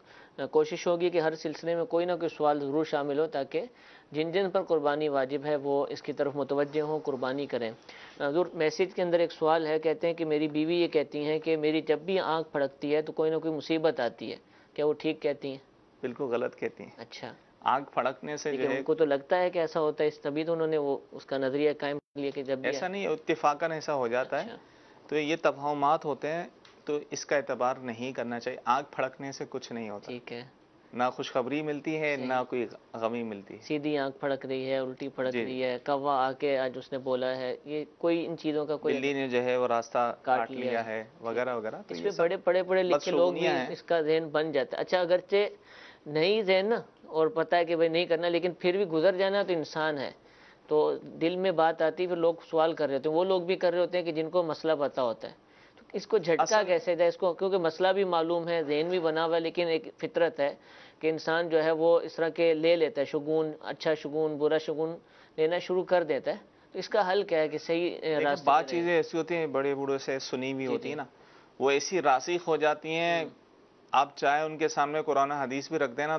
کوشش ہوگی کہ ہر سلسلے میں کوئی نہ کوئی سوال ضرور شامل ہو تاکہ جن جن پر قربانی واجب ہے وہ اس کی طرف متوجہ ہوں, قربانی کریں. حضور میسیج کے اندر ایک سوال ہے, کہتے ہیں کہ میری بیوی یہ کہتی ہیں کہ میری جب بھی آنکھ پھڑکتی ہے تو کوئی نہ کوئی مصیبت آتی ہے, کیا وہ ٹھیک کہتی ہیں؟ بالکل غلط کہتی ہیں. اچھا, آنکھ پھڑکنے سے جو ہے ان کو تو لگتا ہے کہ ایسا ہوتا ہے, اس تبھی تو انہوں نے وہ اس کا نظریہ قائم کر لیا کہ جب ایسا نہیں, اتفاقاً ایسا ہو جاتا ہے. تو یہ توہمات ہوتے ہیں, تو اس کا اعتبار نہیں کرنا چاہیے. آنکھ پھڑکنے سے کچھ نہیں ہوتا, ٹھیک ہے, نہ خوشخبری ملتی ہے نہ کوئی غمی ملتی ہے. سیدھی آنکھ پھڑک رہی ہے, الٹی پھڑک رہی ہے, کوا آ کے آج اس نے بولا ہے, یہ کوئی ان چیزوں کا کوئی, بلی نے جو ہے وہ راستہ کاٹ لیا ہے وغیرہ وغیرہ, اس میں بڑے بڑے پڑھے لکھے لوگ بھی اس کا ذہن بن جاتا ہے. اچھا, اگرچہ نہیں ذہن نا اور پتہ ہے کہ بھائی نہیں کرنا, لیکن پھر بھی گزر جانا تو انسان ہے, تو دل میں بات آتی, پھر لوگ سوال کر رہے ہوتے ہیں, وہ لوگ بھی کر رہے ہوتے ہیں کہ جن کو مسئلہ پتہ ہوتا ہے. تو اس کو جھٹکا کیسے جائے اس کو, کیونکہ مسئلہ بھی معلوم ہے, ذہن بھی بنا ہوا ہے, لیکن ایک فطرت ہے کہ انسان جو ہے وہ اس طرح کے لے لیتا ہے شگون, اچھا شگون برا شگون لینا شروع کر دیتا ہے. تو اس کا حل کیا ہے کہ صحیح راستے, بات چیزیں ایسی ہوتی ہیں بڑے بوڑھوں سے سنی ہوئی ہوتی ہیں نا, وہ ایسی راسخ ہو جاتی ہیں, آپ چاہے ان کے سامنے قرآن حدیث بھی رکھ دینا تو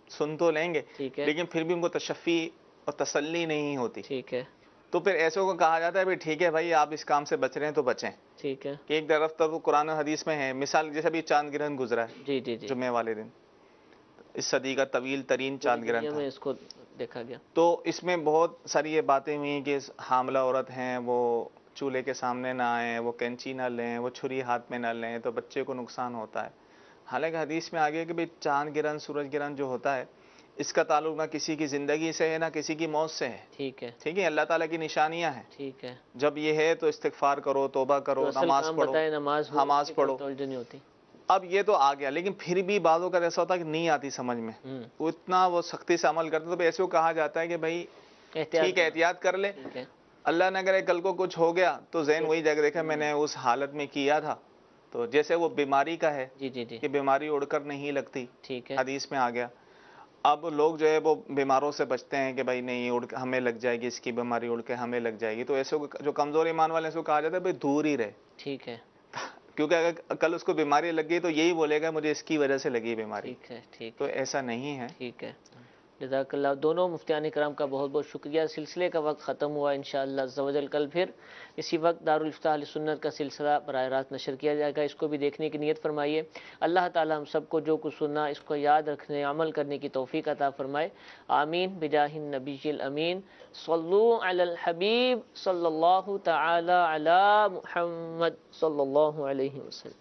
سن تو لیں گے ٹھیک ہے، لیکن پھر بھی ان کو تشفی اور تسلی نہیں ہوتی. ٹھیک ہے، تو پھر ایسوں کو کہا جاتا ہے بھائی ٹھیک ہے بھائی آپ اس کام سے بچ رہے ہیں تو بچیں. ٹھیک ہے، کہ ایک طرف تو وہ قرآن و حدیث میں ہے، مثال جیسے بھی چاند گرہن گزرا ہے جی جی جی، جمعے والے دن، اس صدی کا طویل ترین چاند گرہن دنیا تھا. میں اس کو دیکھا گیا. تو اس میں بہت ساری یہ باتیں ہوئی ہیں کہ حاملہ عورت ہیں وہ چولہے کے سامنے نہ آئیں، وہ کینچی نہ لیں، وہ چھری ہاتھ میں نہ لیں تو بچے کو نقصان ہوتا ہے. حالانکہ حدیث میں آگے کہ بھئی چاند گرہن سورج گرہن جو ہوتا ہے اس کا تعلق نہ کسی کی زندگی سے ہے نہ کسی کی موت سے ہے. ٹھیک ہے، ٹھیک ہے، اللہ تعالیٰ کی نشانیاں ہیں. ٹھیک ہے. جب یہ ہے تو استغفار کرو، توبہ کرو، تو اصل نماز کام پڑھو، بتائے نماز نماز پڑھو. توجہ نہیں ہوتی. اب یہ تو آ گیا، لیکن پھر بھی بعضوں کا ایسا ہوتا ہے کہ نہیں آتی سمجھ میں، ہوں، وہ اتنا وہ سختی سے عمل کرتے. تو ایسے کو کہا جاتا ہے کہ بھائی ٹھیک ہے احتیاط کر لے، ٹھیک ہے، اللہ نہ کرے کل کو کچھ ہو گیا تو ذہن وہی جگہ دیکھا میں نے اس حالت میں کیا تھا. تو جیسے وہ بیماری کا ہے جی جی جی، کہ بیماری اڑ کر نہیں لگتی، ٹھیک ہے، حدیث میں آ گیا. اب لوگ جو ہے وہ بیماروں سے بچتے ہیں کہ بھائی نہیں اڑ ہمیں لگ جائے گی، اس کی بیماری اڑ کے ہمیں لگ جائے گی. تو ایسے جو کمزور ایمان والے ہیں اس کو کہا جاتا ہے بھائی دور ہی رہے. ٹھیک ہے، کیونکہ اگر کل اس کو بیماری لگ گئی تو یہی بولے گا مجھے اس کی وجہ سے لگی بیماری. ٹھیک ہے، ٹھیک تو ہے، ایسا نہیں ہے. ٹھیک ہے. جزاک اللہ. دونوں مفتیان کرام کا بہت بہت شکریہ. سلسلے کا وقت ختم ہوا. انشاءاللہ عز و جل کل پھر اسی وقت دارالفتاح اہل سنت کا سلسلہ براہ راست نشر کیا جائے گا. اس کو بھی دیکھنے کی نیت فرمائیے. اللہ تعالی ہم سب کو جو کچھ سنا اس کو یاد رکھنے عمل کرنے کی توفیق عطا فرمائے. آمین بجاہ النبی الامین. صلو علی الحبیب صلی اللہ تعالی علی محمد صلی اللہ علیہ وسلم.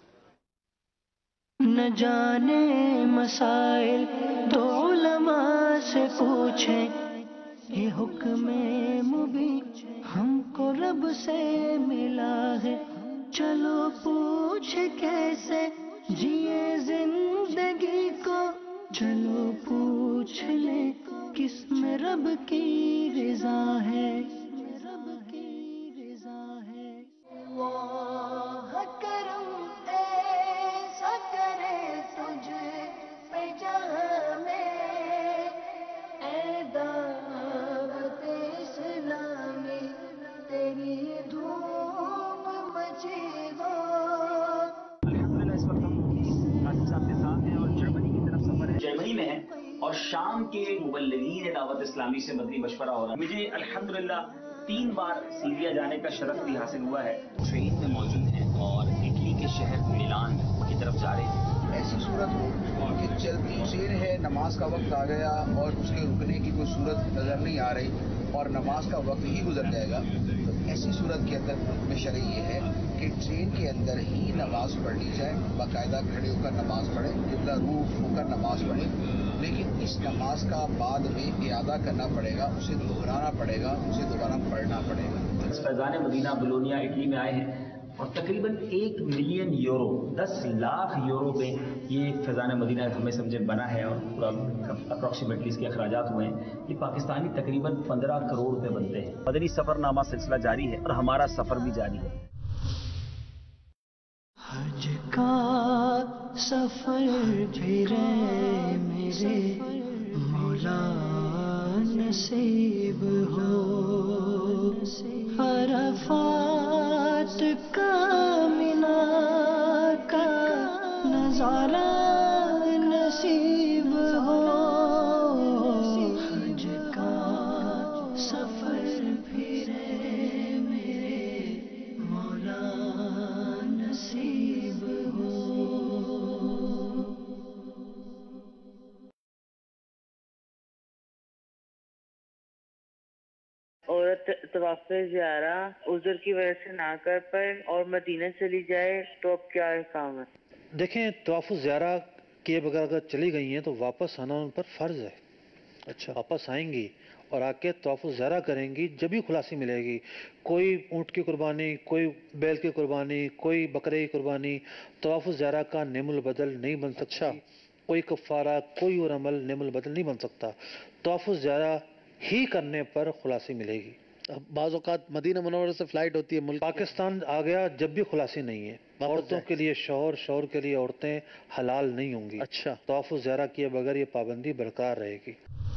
نہ جانے مسائل تو علماء سے پوچھیں، یہ حکم مبین ہم کو رب سے ملا ہے. چلو پوچھ کیسے جیے زندگی کو، چلو پوچھ لیں کس میں رب کی رضا ہے. رب کی رضا ہے. اللہ کرم ایسا کرے تجھ پہ جہاں میں، اے دعوت اسلامی تیری دھوم مچی ہو. الحمدللہ اس وقت ہم قاسم صاحب کے ساتھ ہیں اور جرمنی کی طرف سفر ہے، جرمنی میں ہے اور شام کے مبلغین دعوت اسلامی سے مدنی مشورہ ہو رہا ہے. مجھے الحمدللہ تین بار سیریا جانے کا شرف بھی حاصل ہوا ہے. ٹرین میں موجود ہیں اور اٹلی کے شہر میلان کی طرف جا رہے ہیں. ایسی صورت ہو کہ چلتی ٹرین ہے، نماز کا وقت آ گیا اور اس کے رکنے کی کوئی صورت نظر نہیں آ رہی اور نماز کا وقت ہی گزر جائے گا، تو ایسی صورت کے اندر حکم شرعی یہ ہے کہ ٹرین کے اندر ہی نماز پڑھ لی جائے، باقاعدہ کھڑے ہو کر نماز پڑھے، قبلہ روح ہو کر نماز پڑھے. لیکن اس نماز کا بعد میں اعادہ کرنا پڑے گا، اسے دہرانا پڑے گا، اسے دوبارہ پڑھنا پڑے گا. فیضان مدینہ بولونیا اٹلی میں آئے ہیں اور تقریباً ایک ملین یورو دس لاکھ یورو پہ یہ فیضان مدینہ ہمیں سمجھے بنا ہے اور پورا اپروکسیمیٹلی اس کے اخراجات ہوئے ہیں. یہ پاکستانی تقریباً پندرہ کروڑ روپے بنتے ہیں. مدنی سفر نامہ سلسلہ جاری ہے اور ہمارا سفر بھی جاری ہے. حج کا سفر پھرے میرے مولا نصیب ہو، عرفات کا منا کا نظارہ نصیب ہو. حج کا سفر پھرے میرے مولا نصیب ہو. عورت طواف زیارہ عذر کی وجہ سے نہ کر پائے اور مدینہ چلی جائے تو اب کیا احکام ہے؟ دیکھیں طواف زیارہ کیے بغیر اگر چلی گئی ہیں تو واپس آنا ان پر فرض ہے. اچھا واپس آئیں گی اور آ کے طواف زیارہ کریں گی، جب بھی خلاصی ملے گی. کوئی اونٹ کی قربانی، کوئی بیل کی قربانی، کوئی بکرے کی قربانی طواف زیارہ کا نعم البدل نہیں بن سکتا. کوئی کفارہ، کوئی اور عمل نعم البدل نہیں بن سکتا. طواف زیارہ ہی کرنے پر خلاصی ملے گی. بعض اوقات مدینہ منورہ سے فلائٹ ہوتی ہے ملک پاکستان آ گیا جب بھی خلاصی نہیں ہے. عورتوں کے لیے شوہر، شوہر کے لیے عورتیں حلال نہیں ہوں گی. اچھا طواف زیارہ کیے بغیر یہ پابندی برقرار رہے گی.